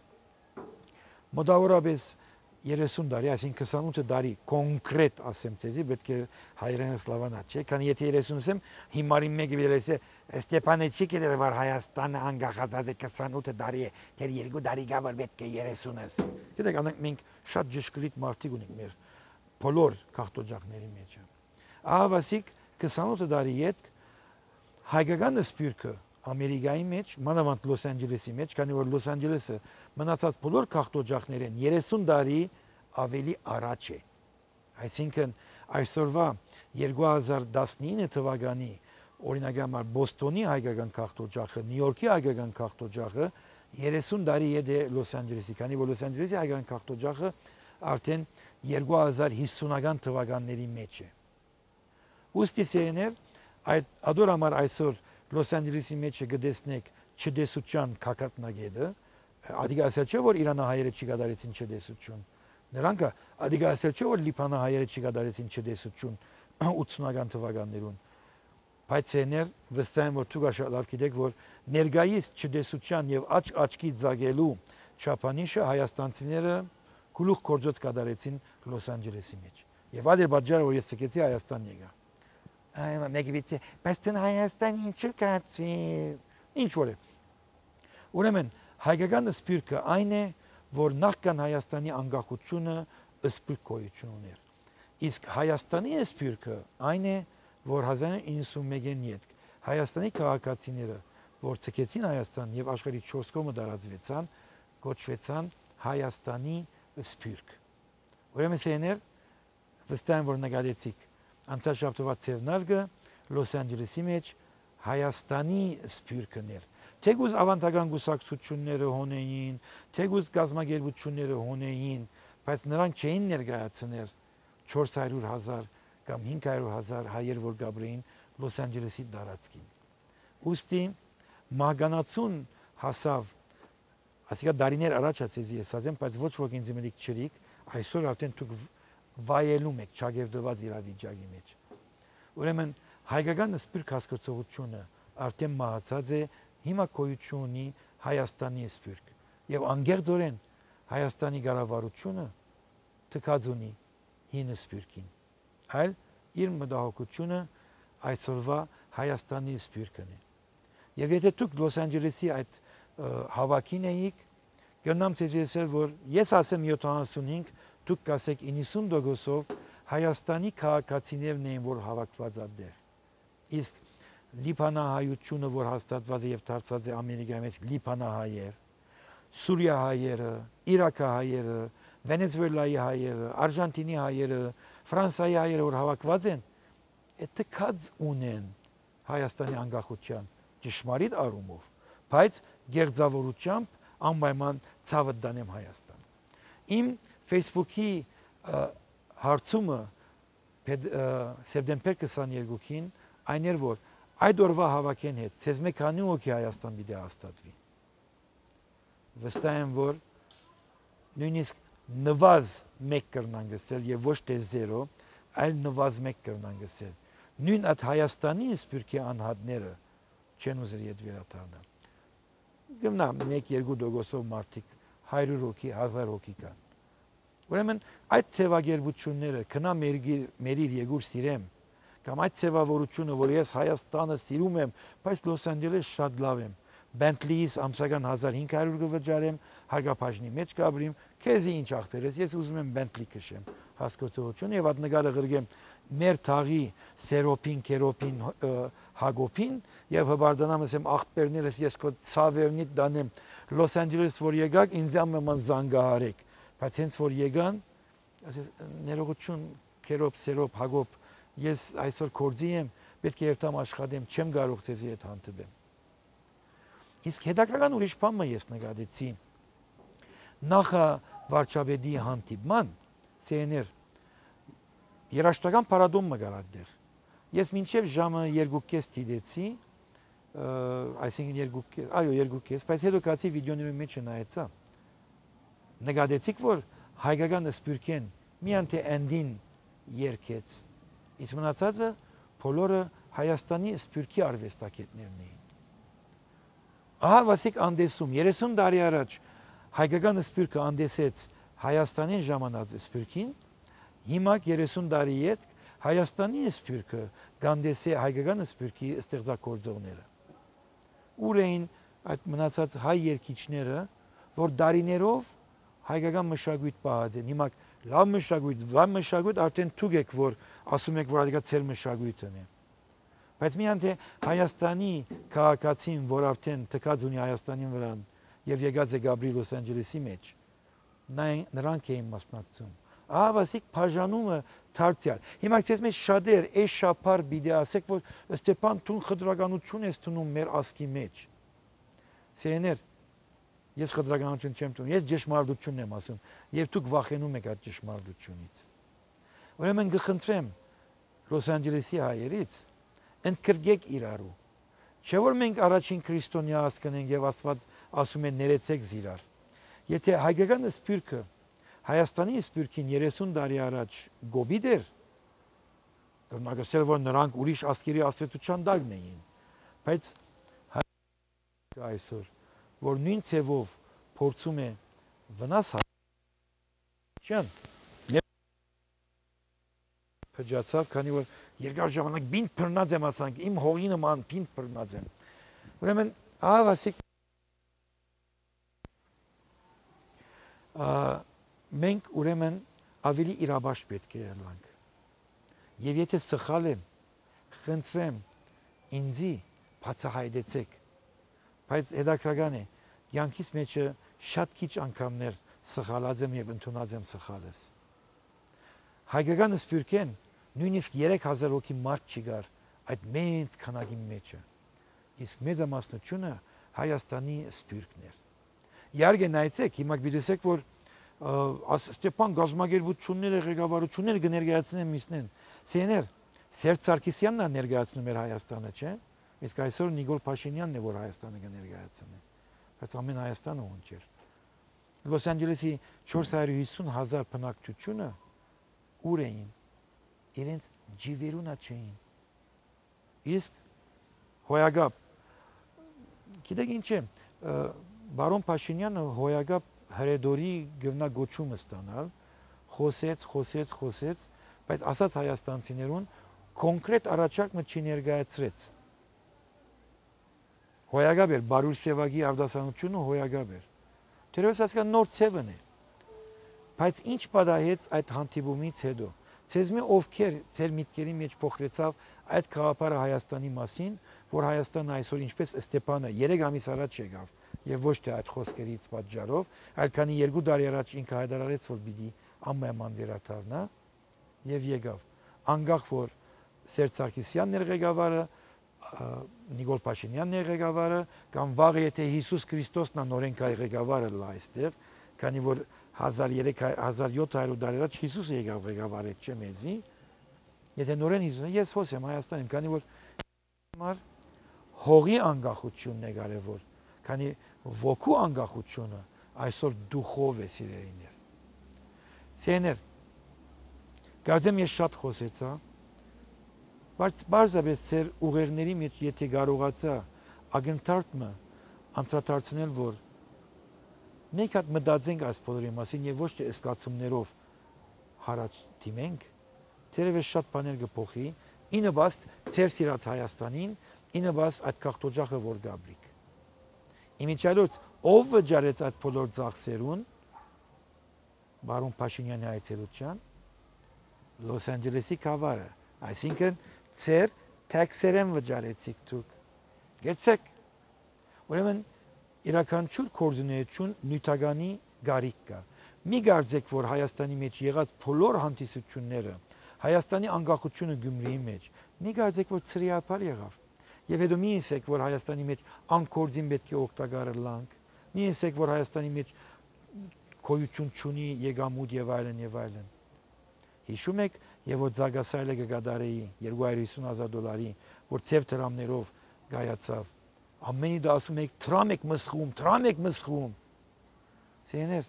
մոտավորապես 30 տարի, այսինքն 28 տարի կոնկրետ ասեմ ցեզի, պետք է հայերեն սլավանա, չէ՞, քանի եթե 30 ասեմ, հիմարի մեկը վերելսե Ստեփանեցի կերել որ Հայաստանը անկախացած է 28 տարի է, դեռ 2 տարի գա որ պետք է 30 ասի։ Գիտեք, մենք շատ ճշգրիտ մարդիկ ունենք մեր բոլոր քաղաքոջախների մեջ։ Ահա վասիկ 28 տարի հետ հայկական սփյուռքը Ամերիկայի մեջ, մանավանդ Լոս Անջելեսի մեջ, քանի որ Լոս Անջելեսը մնացած բոլոր քաղաքոջախներեն 30 տարի ավելի առաջ է։ Այսինքն այսօրվա 2019 թվականի օրինակհամար Բոստոնի հայկական քաղաքոջախը, Նյու Յորքի հայկական քաղաքոջախը 30 տարի է Լոս Անջելեսի, քանի որ Լոս Անջելեսի հայկական քաղաքոջախը արդեն 2050-ական թվականների մեջ է։ Ուստի սեներ այդ ադորամար այսօր Լոս Անջելեսի մեջ գտեսնեք չդեսության կակատնագետը, adică ասել չէ որ իրանահայերը չգադարեցին չդեսություն։ Նրանք adică ասել չէ որ լիբանանահայերը չգադարեցին չդեսություն 80-ական թվականներուն։ Բայց սեներ վստահ եմ որ դուք շատ լավ գիտեք որ ներգայիս չդեսության եւ աչքի ձագելու չափանիշը հայաստանցիները գլուխ կորձոց կդարեցին Լոս Անջելեսի մեջ։ Եվ այդ բաժարը որ ես ցկեցի Հայաստան եկա։ Այ մեկը բիցե, բայց դու Հայաստան ինչու կացի։ Ինչ որ է։ Ուրեմն հայկական սփյուռքը այն է, որ նախքան Հայաստանի անկախությունը սփյուռք գոյություն ուներ։ Իսկ Հայաստանի սփյուռքը այն է, որ 1991-ին յետ Հայաստանի քաղաքացիները, որ ցկեցին Հայաստան եւ աշխարհի 4 կողմը դարածվեցան, կոչվեցան Հայաստանի սփյուռք։ Ուրեմն սեներ վստահ եմ, որ նկատեցիք անցած շաբաթվա ցերնարգը Լոս Անջելեսի մեջ Հայաստանի սփյուռքն էր։ Թեգուզ ավանդական գուսակցությունները հոնեին, թեգուզ գազագերբությունները հոնեին, բայց նրանք չէին ներկայացնել 400,000 կամ 500,000 հայեր, որ գաբրեին Լոս Անջելեսի տարածքին։ Ուստի մահկանացուն հասավ, ասիկա դարիներ առաջ ասեցի ես ասեմ, բայց ոչ ոք ինձ մտիկ չրիկ, այսօր արդեն դուք վայելում եք ճագերդված իրավիճակի մեջ։ Ուրեմն հայկական սփյուռք հասկացողությունը արդեն մահացած է, հիմա գոյություն ունի Հայաստանի սփյուռք եւ անգերձորեն Հայաստանի կառավարությունը թքած ունի հին սփյուռքին, այլ իր մտահոգությունը այսօրվա Հայաստանի սփյուռքն է։ Եվ եթե դուք Լոս Անջելեսի այդ հավաքին եք, գնամ ցեզ ասել, որ ես ասեմ 75, դուք կասեք 90%-ով Հայաստանի քաղաքացիներն էին, որ հավաքված այդտեղ։ Իսկ լիբանահայությունը, որ հաստատված է եւ դարձած է Ամերիկայի մեջ լիբանահայեր, Սուրիահայերը, Իրաքահայերը, Վենեսուելայի հայերը, Արժանտինի հայերը, Ֆրանսիայի հայերը, որ հավաքված են, այդ կած ունեն Հայաստանի անկախության ճշմարիտ առումով, բայց գերձավորությամբ անպայման ցավը դանեմ Հայաստան։ Իմ Facebook-ի հարցումը սեպտեմբեր 22-ին այն էր, որ այդ օրվա հավաքեն հետ ցեզ մեկ քանի օքի Հայաստան պիտի հաստատվի։ Վստահ եմ, որ նույնիսկ նվազ 1 կրնան գսել եւ ոչ թե 0, այլ նվազ 1 կրնան գսել։ Նույն այդ Հայաստանի սփյուռքի անհատները չեն ուզել իդ վերադառնալ։ Գնա 1-2% մարդիկ 100 հոգի, 1000 հոգի կան։ Ուրեմն այդ ցեվագերբությունները քնա մեր եկուր սիրեմ, կամ այդ ցեվավորությունը, որ ես Հայաստանը սիրում եմ, բայց Լոս Անջելես շատ լավ եմ։ Bentley-ից ամսական 1500 կվճարեմ, հարգապաշնի մեջ կաբրիմ, քեզի ինչ ախպեր ես, ես ուզում եմ Bentley քշեմ, հասկացողություն եւ այդ նկարը գրգեմ մեր թաղի Սերոպին, Կերոպին, Հագոպին եւ հբարդանամ ասեմ ախպերներս ես քո ցավերնի դանեմ Լոս Անջելես որ եկակ ինձ ամեն զանգահարեք, բայց հենց որ եկան, ասես ներողություն Կերոպ, Սերոպ, Հագոպ, ես այսօր կորձի եմ, պետք է երթամ աշխատեմ, չեմ կարող ցեզի հետ հանդիպեմ։ Իսկ հետաքրական ուրիշ բանը ես նկատեցի նախա վարչապետի հանդիպման CNR երաշտական պարադոմ մգար այդտեղ։ Ես մինչև ժամը 2:30 դիտեցի, այսինքն 2:30, բայց հետո կացի վիդեոների մեջ նայեցա։ Նկատեցիք, որ հայկական սփյուռքեն միայն թե endին երկեց, իսկ մնացածը բոլորը Հայաստանի սփյուռքի արվեստագետներն էին։ Ահա վասիկ անդեսում 30 տարի առաջ հայկական սփյուռքը անդեսեց Հայաստանին ժամանած սփյուռքին, հիմա 30 տարի հետ Հայաստանի սփյուռքը գանդեսե հայկական սփյուռքի ստեղծագործողները։ Ուր էին այդ մնացած հայ երգիչները, որ դարիներով հայկական մշակույթ պահած են։ Հիմա լավ մշակույթ արդեն դուք եք, որ ասում եք, որ դա ծեր մշակույթն է։ Բայց միայն թե Հայաստանի քաղաքացին, որ արդեն թքած ունի Հայաստանի վրա եւ եկած է Գաբրիել Լոս Անջելեսի մեջ, նրանք էին մասնակցում։ Ահա վասիկ բաժանումը դարձյալ։ Հիմա ցեզ մեջ շատեր այս շափար բիդե ասեք, որ Ստեփան տուն խտրականություն ես տնում մեր ասկի մեջ։ CNR ես խտրականություն չեմ տուն, ես ճշմարտությունն եմ ասում, եւ դուք վախենում եք այդ ճշմարտությունից։ Ուրեմն գխնդրեմ Լոս Անջելեսի հայերից ընդգրկեք իրարու։ Չէ որ մենք առաջին քրիստոնյա հասկանենք եւ Աստված ասում է ներեցեք զիրար։ Եթե հայկական սփյուռքը Հայաստանի սփյուռքին 30 տարի առաջ գոբիդ էր, կրնագսել որ նրանք ուրիշ ասկերի աստվածության դագն էին, բայց այսօր որ նույն ցևով փորձում է վնաս չան փճացավ, քանի որ երկար ժամանակ բինտ բռնած եմ ասանք, իմ հողի նման բինտ բռնած եմ։ Ուրեմն ահա վասիկ մենք ուրեմն ավելի իրաբաշ պետք է ելանք։ Եվ եթե սխալ եմ, խնդրեմ ինձի բացահայտեցեք։ Բայց հետաքրքրական է, յանքիս մեջը շատ քիչ անգամներ սխալած եմ եւ ընդունած եմ սխալս։ Հայկական սփյուռքեն նույնիսկ 3000 հոգի մարդ չգար այդ մեծ քանակի մեջը։ Իսկ մեծամասնությունը Հայաստանի սփյուռքն էր։ Իհարկե նայեցեք, հիմա գիտեք, որ Ստեփան գազագերբությունները, ղեկավարությունները կներկայացնեն միսնեն։ Սեներ Սերժ Սարգսյանն է ներկայացնում էր Հայաստանը, չէ՞։ Իսկ այսօր Նիկոլ Փաշինյանն է, որ Հայաստանը կներկայացնի։ Բայց ամեն Հայաստանը ոնց էր։ Լոս Անջելեսի 450,000 բնակչությունը ուր էին։ Իրենց ջիվերունա չէին։ Իսկ հոյագապ գիտեք ինչ է, բարոն Փաշինյանը հոյագապ հրեդորի գվնագոչումը ստանալ, խոսեց, բայց ասաց հայաստանցիներուն կոնկրետ առաջարկը չներկայացրեց։ Հոյագապ էր, Բարուր Սևագի արդասանությունը հոյագապ էր։ Թերևս ասկան նոր ցևն է։ Բայց ինչ պատահեց այդ հանդիպումից հետո։ Ցեզ մի ովքեր ձեր միտքերի մեջ փոխվեցավ այդ քաղաքարը Հայաստանի մասին, որ Հայաստանը այսօր ինչպես Ստեփանը 3 ամիս առաջ եկավ եւ ոչ թե այդ խոսքերից պատճառով, այլ քանի 2 տարի առաջ ինքը հայտարարեց, որ պիտի ամենաման վերաթարնա եւ եկավ։ Անկախ որ Սերժ Սարգսյանն էր ղեկավարը, Նիկոլ Փաշինյանն էր ղեկավարը, կամ վաղը եթե Հիսուս Քրիստոսն է նորեն կայ ղեկավարը լայստեղ, քանի որ 1700 տարի առաջ Հիսուսը եկավ ղեկավարեց չէ մեզի, եթե նորեն Հիսուսը, ես հոս եմ Հայաստանում, քանի որ համար հողի անկախությունն է կարևոր, քանի ոգու անկախությունը այսօր դուխով է սիրելիներ։ Սեներ, կարծեմ ես շատ խոսեցա, բայց բարձրապես ձեր ուղերների մեջ եթե կարողացա ակնթարթը անդրադարձնել, որ մենք հատ մտածենք այս բոլորի մասին եւ ոչ թե զգացումներով հարաճ դիմենք, թերևս շատ բաներ կփոխի, ինը բաց ձեր սիրած Հայաստանին, ինը բաց այդ քաղաքոջախը որ գաբլիկ։ Իմիջիալոց ով վճարեց այդ բոլոր ծախսերուն, բարոն Փաշինյանի այցելության, Լոս Անջելեսի կավարը, այսինքն ձեր թաքսերեն վճարեցիք դուք։ Գեցեք։ Ուրեմն իրականչուր կոորդինացիոն նյութականի գարիք կա։ Մի կարծեք, որ Հայաստանի մեջ եղած բոլոր հանդիսությունները, Հայաստանի անկախությունը Գյումրիի մեջ, մի կարծեք, որ ծրիապար եղավ։ Եվ հետո մի ասեք, որ Հայաստանի մեջ անկորձին պետք է օգտակարը լանք, մի ասեք, որ Հայաստանի մեջ գոյություն չունի եկամուտ եւ այլն եւ այլն։ Հիշում եք, եւ որ Զագասայլը կգադարեի $250,000, որ ծև դրամներով գայացավ։ Ամենի դա ասում եք տրամ եք մսխում։ Սեներ,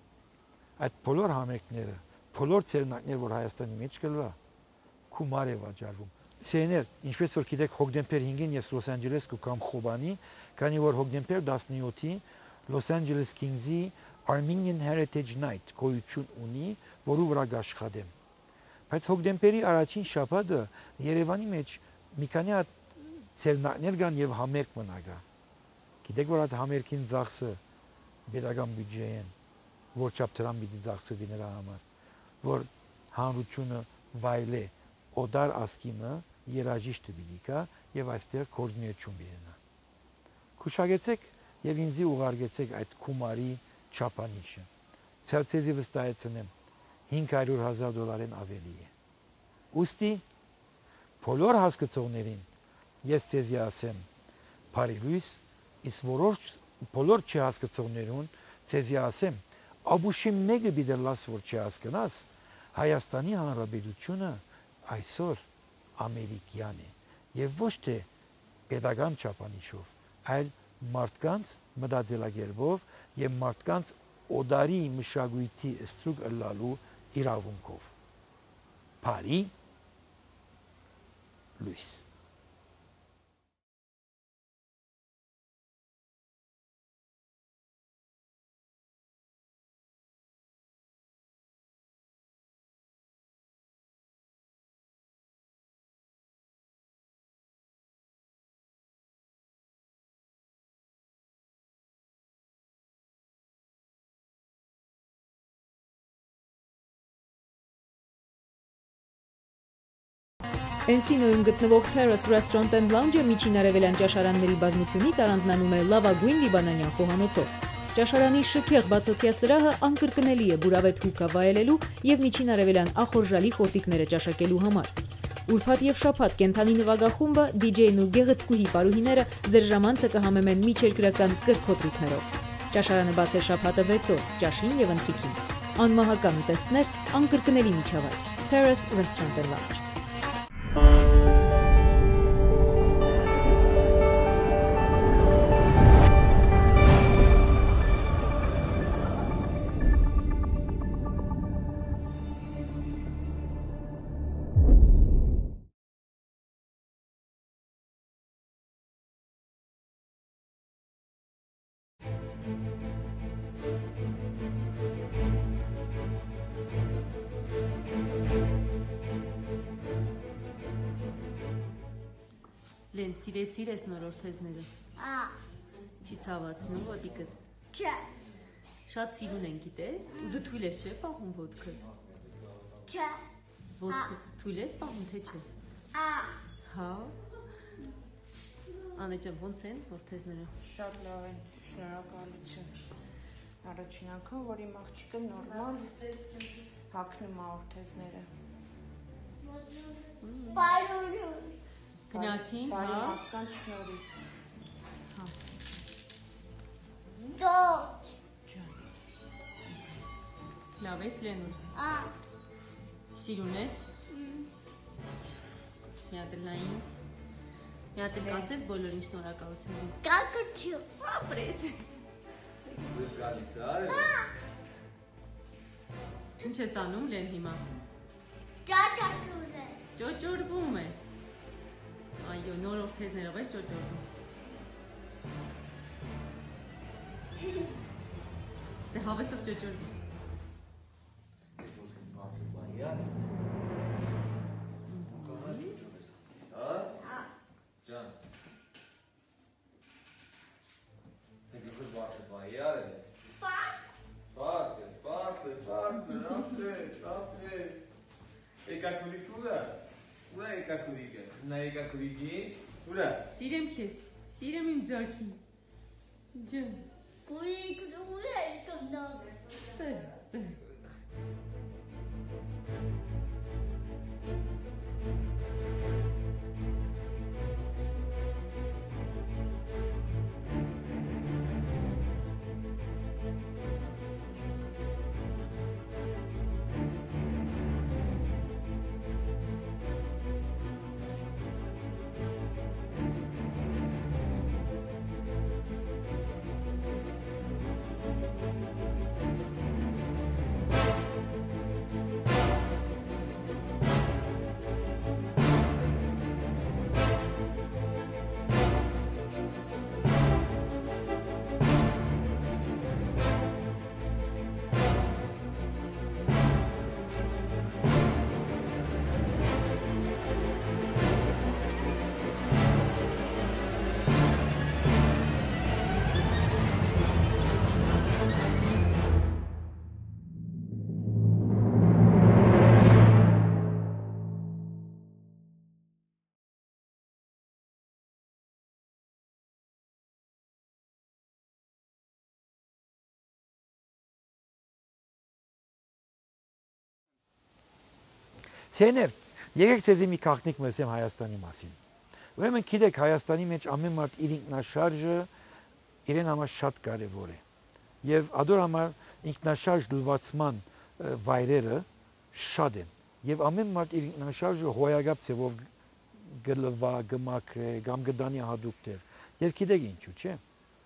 այդ բոլոր համերգները, բոլոր ցերնակները, որ Հայաստանի մեջ կլվա, գումար է վաճառվում։ Սեներ, ինչպես որ գիտեք, հոկտեմբեր 5-ին ես Լոս Անջելես կգամ Խոբանի, քանի որ հոկտեմբեր 17-ի Լոս Անջելես Kings-ի Armenian Heritage Night գոյություն ունի, որու վրա կաշխատեմ։ Բայց հոկտեմբերի առաջին շաբաթը Երևանի մեջ մի քանի հատ ցերնակներ կան եւ համերգ մնա։ Գիտեք, որ այդ համերգին ծախսը պետական բյուջեեն, որ չափ դրամ պիտի ծախսվի նրա համար, որ հանրությունը վայելե օդար ասկիմը երաժիշտը պիտի կա եւ այստեղ կոորդինացիոն բինա։ Քուշագեցեք եւ ինձի ուղարկեցեք այդ կումարի չափանիշը։ Ցածեզի վստահեցնեմ $500,000-ն ավելի է։ Ոստի բոլոր հասկացողներին ես ցեզի ասեմ, Bari Luys, իսկ բոլոր չհասկացողներուն ցեզի ասեմ, աբուշի մեկը բիդը լաս որ չհասկանաս, Հայաստանի Հանրապետությունը այսօր ամերիկյան է եւ ոչ թե pedagogan չափանիշով, այլ մարդկանց մտածելակերպով եւ մարդկանց օդարի մշակույթի ստրուկ ըլլալու իրավունքով։ Bari Luys Էնսինոյում գտնվող Terrace Restaurant and Lounge-ը միջին արևելյան ճաշարանների բազմությունից առանձնանում է լավագույն լիբանանյան խոհանոցով։ Ճաշարանի շքեղ բացօթյա սրահը անկրկնելի է բուրավետ հուկա վայելելու եւ միջին արևելյան ախորժալի խորտիկները ճաշակելու համար։ Ուրբաթ եւ շաբաթ կենթանի նվագախումբը, DJ-ն ու գեղեցկուհի պարուհիները ձեր ժամանցը կհամեմեն միջերկրական կրքոտ ռիթմերով։ Ճաշարանը բաց է շաբաթը 6 օր, ճաշին եւ ընթրիքին։ Անմահական ուտեստներ, անկրկնելի միջավայր։ Terrace Restaurant and Lounge։ Լեն, սիրեցիր ես նոր օրթեզները։ Չի ցավացնում ոտիկդ։ Չէ։ Շատ սիրուն են գիտես, ու դու թույլ ես չէ պահում ոտքդ։ Չէ։ Ոտքդ թույլ ես պահում թե չէ։ Հա։ Անեջան, ոնց են օրթեզները։ Շատ լավ են, շնորհակալություն։ Առաջին անգամ, որ իմ աղջիկը նորմալ հագնում է օրթեզները։ Պարուրուն։ Գնացին, Բարի հա։ հատկան շնորհիվ։ Հա։ Դոջ։ Լավ ես, Լենուր։ Սիրուն ես։ Մի հատ էլ նայ ինձ։ Մի հատ էլ կասես բոլորին շնորհակալություն։ Կակրչու։ Ապրես։ Գալիս է։ Ինչ ես անում, Լեն, հիմա։ Ճակատուն է։ Ճոճորվում ես։ Այո, նոր օրթեզներով ես ճոճորվում։ Դե հավեսով ճոճորվում։ Ջան։ Դու բացը բայարես։ Բաց, ապտե։ Եկակուրիկուլա։ Ուրա եկակուրիկը։ Նա եկակուրիկի։ Ուրա։ Սիրեմ քեզ, սիրեմ իմ ձակին։ Ջան, Կույք դու ես կնավ։ ստե։ Սեներ, եկեք ցեզի մի քաղաքնիկ մսեմ Հայաստանի մասին։ Ուրեմն գիտեք Հայաստանի մեջ ամեն մարդ իր ինքնաշարժը իրեն համար շատ կարևոր է։ Եվ ադոր համար ինքնաշարժ դլվածման վայրերը շատ են։ Եվ ամեն մարդ իր ինքնաշարժը հոյագապ ցևով գլվա, գմակրե, կամ գդանի հադուկտեր։ Եվ գիտեք ինչու, չէ։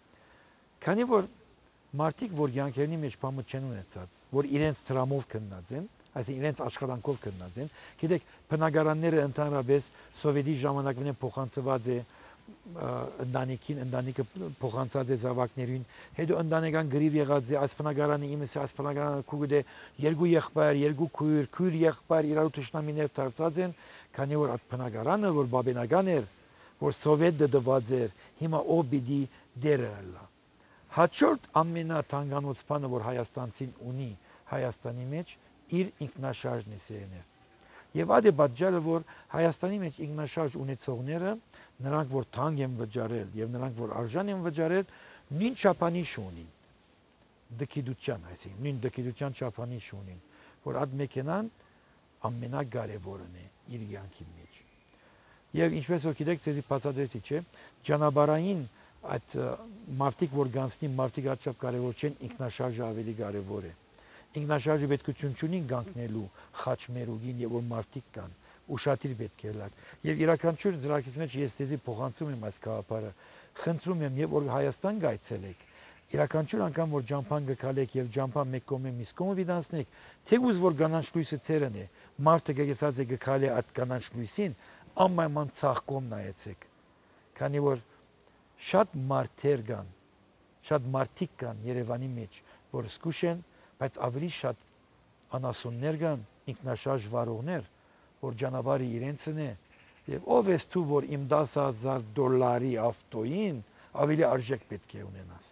Քանի որ մարդիկ, որ յանքերնի մեջ բամը չեն ունեցած, որ իրենց դրամով քննած են, այսինքն իրենց աշխատանքով քննած են, գիտեք, բնակարանները ընդհանրապես սովետի ժամանակին փոխանցված է ընտանիքին, ընտանիքը փոխանցած է զավակներին, հետո ընտանեկան գրիվ եղած է, այս բնակարանը իմս է, այս բնակարանը քուգդե երկու եղբայր, երկու քույր եղբայր իրարու թշնամիներ դարձած են, քանի որ այդ բնակարանը, որ բաբենական էր, որ սովետը դված էր, հիմա ով պիտի դերը լա։ Հաջորդ ամենաթանկանոց բանը, որ հայաստանցին ունի Հայաստանի մեջ, իր ինքնաշարժն է սեներ։ Եվ այդ է պատճառը, որ Հայաստանի մեջ ինքնաշարժ ունեցողները, նրանք որ թանկ են վճարել եւ նրանք որ արժան են վճարել, նույն չափանիշ ունին դկիդության, այսինքն նույն դկիդության չափանիշ ունին, որ այդ մեքենան ամենակարևորն է իր կյանքի մեջ։ Եվ ինչպես որ գիտեք, ցեզի բացատրեցի, չէ՞, ճանապարհային այդ մարտիկ որ գանցնի, մարտիկ աչափ կարևոր չեն, ինքնաշարժը ավելի կարևոր է։ Ինքնաշարժը պետքություն չունի գանքնելու խաչմերուգին եւ որ մարտիկ կան, ուշադիր պետք է լար։ Եվ իրականություն ծրագրից մեջ ես դեզի փոխանցում եմ այս գաղափարը, խնդրում եմ եւ որ Հայաստան գայցելեք, իրականություն անգամ որ ջամփան գկալեք եւ ջամփան մեկ կողմը մյուս կողմը վիդանցնեք, թեւուզ որ կանանչ լույսը ցերն է, մարտը գեցած է գկալի այդ կանանչ լույսին, ամայման ցախ կողմ նայեցեք։ Քանի որ շատ մարդեր կան, շատ մարդիկ կան Երևանի մեջ, որ զգուշ են, բայց ավելի շատ անասուններ կան, ինքնաշարժ վարողներ, որ ճանապարհը իրենցն է, եւ ով ես դու, որ իմ $10,000 ավտոին ավելի արժեք պետք է ունենաս։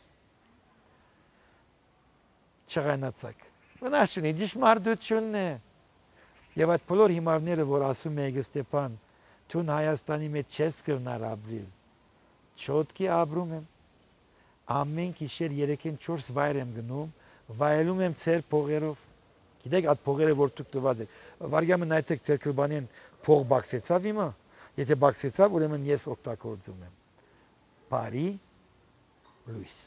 Չղանացակ։ Վնաս չունի, ճշմարտությունն է։ Եվ այդ բոլոր հիմարները, որ ասում է Ստեփան, դու Հայաստանի մեջ չես կրնար ապրել։ Չոտքի ապրում եմ։ Ամեն գիշեր 3-4 վայր եմ գնում, վայելում եմ ծեր փողերով։ Գիտեք, այդ փողերը որ դուք տված եք, վարգյամը նայեցեք ծեր կլբանին փող բաքսեցավ իմը, եթե բաքսեցավ, ուրեմն ես օգտագործում եմ։ Bari, Luys.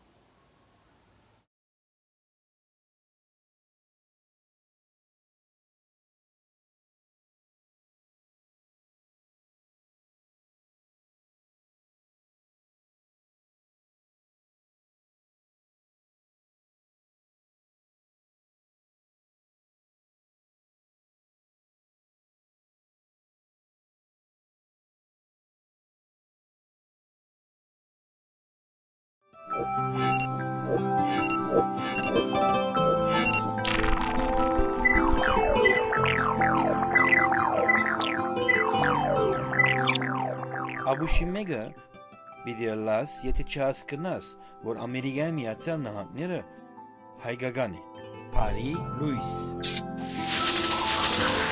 Աբուշի մեկը պիտի լաս, եթե չհասկնաս, որ Ամերիկայի Միացյալ Նահանգները հայկական է։ Bari, Luys.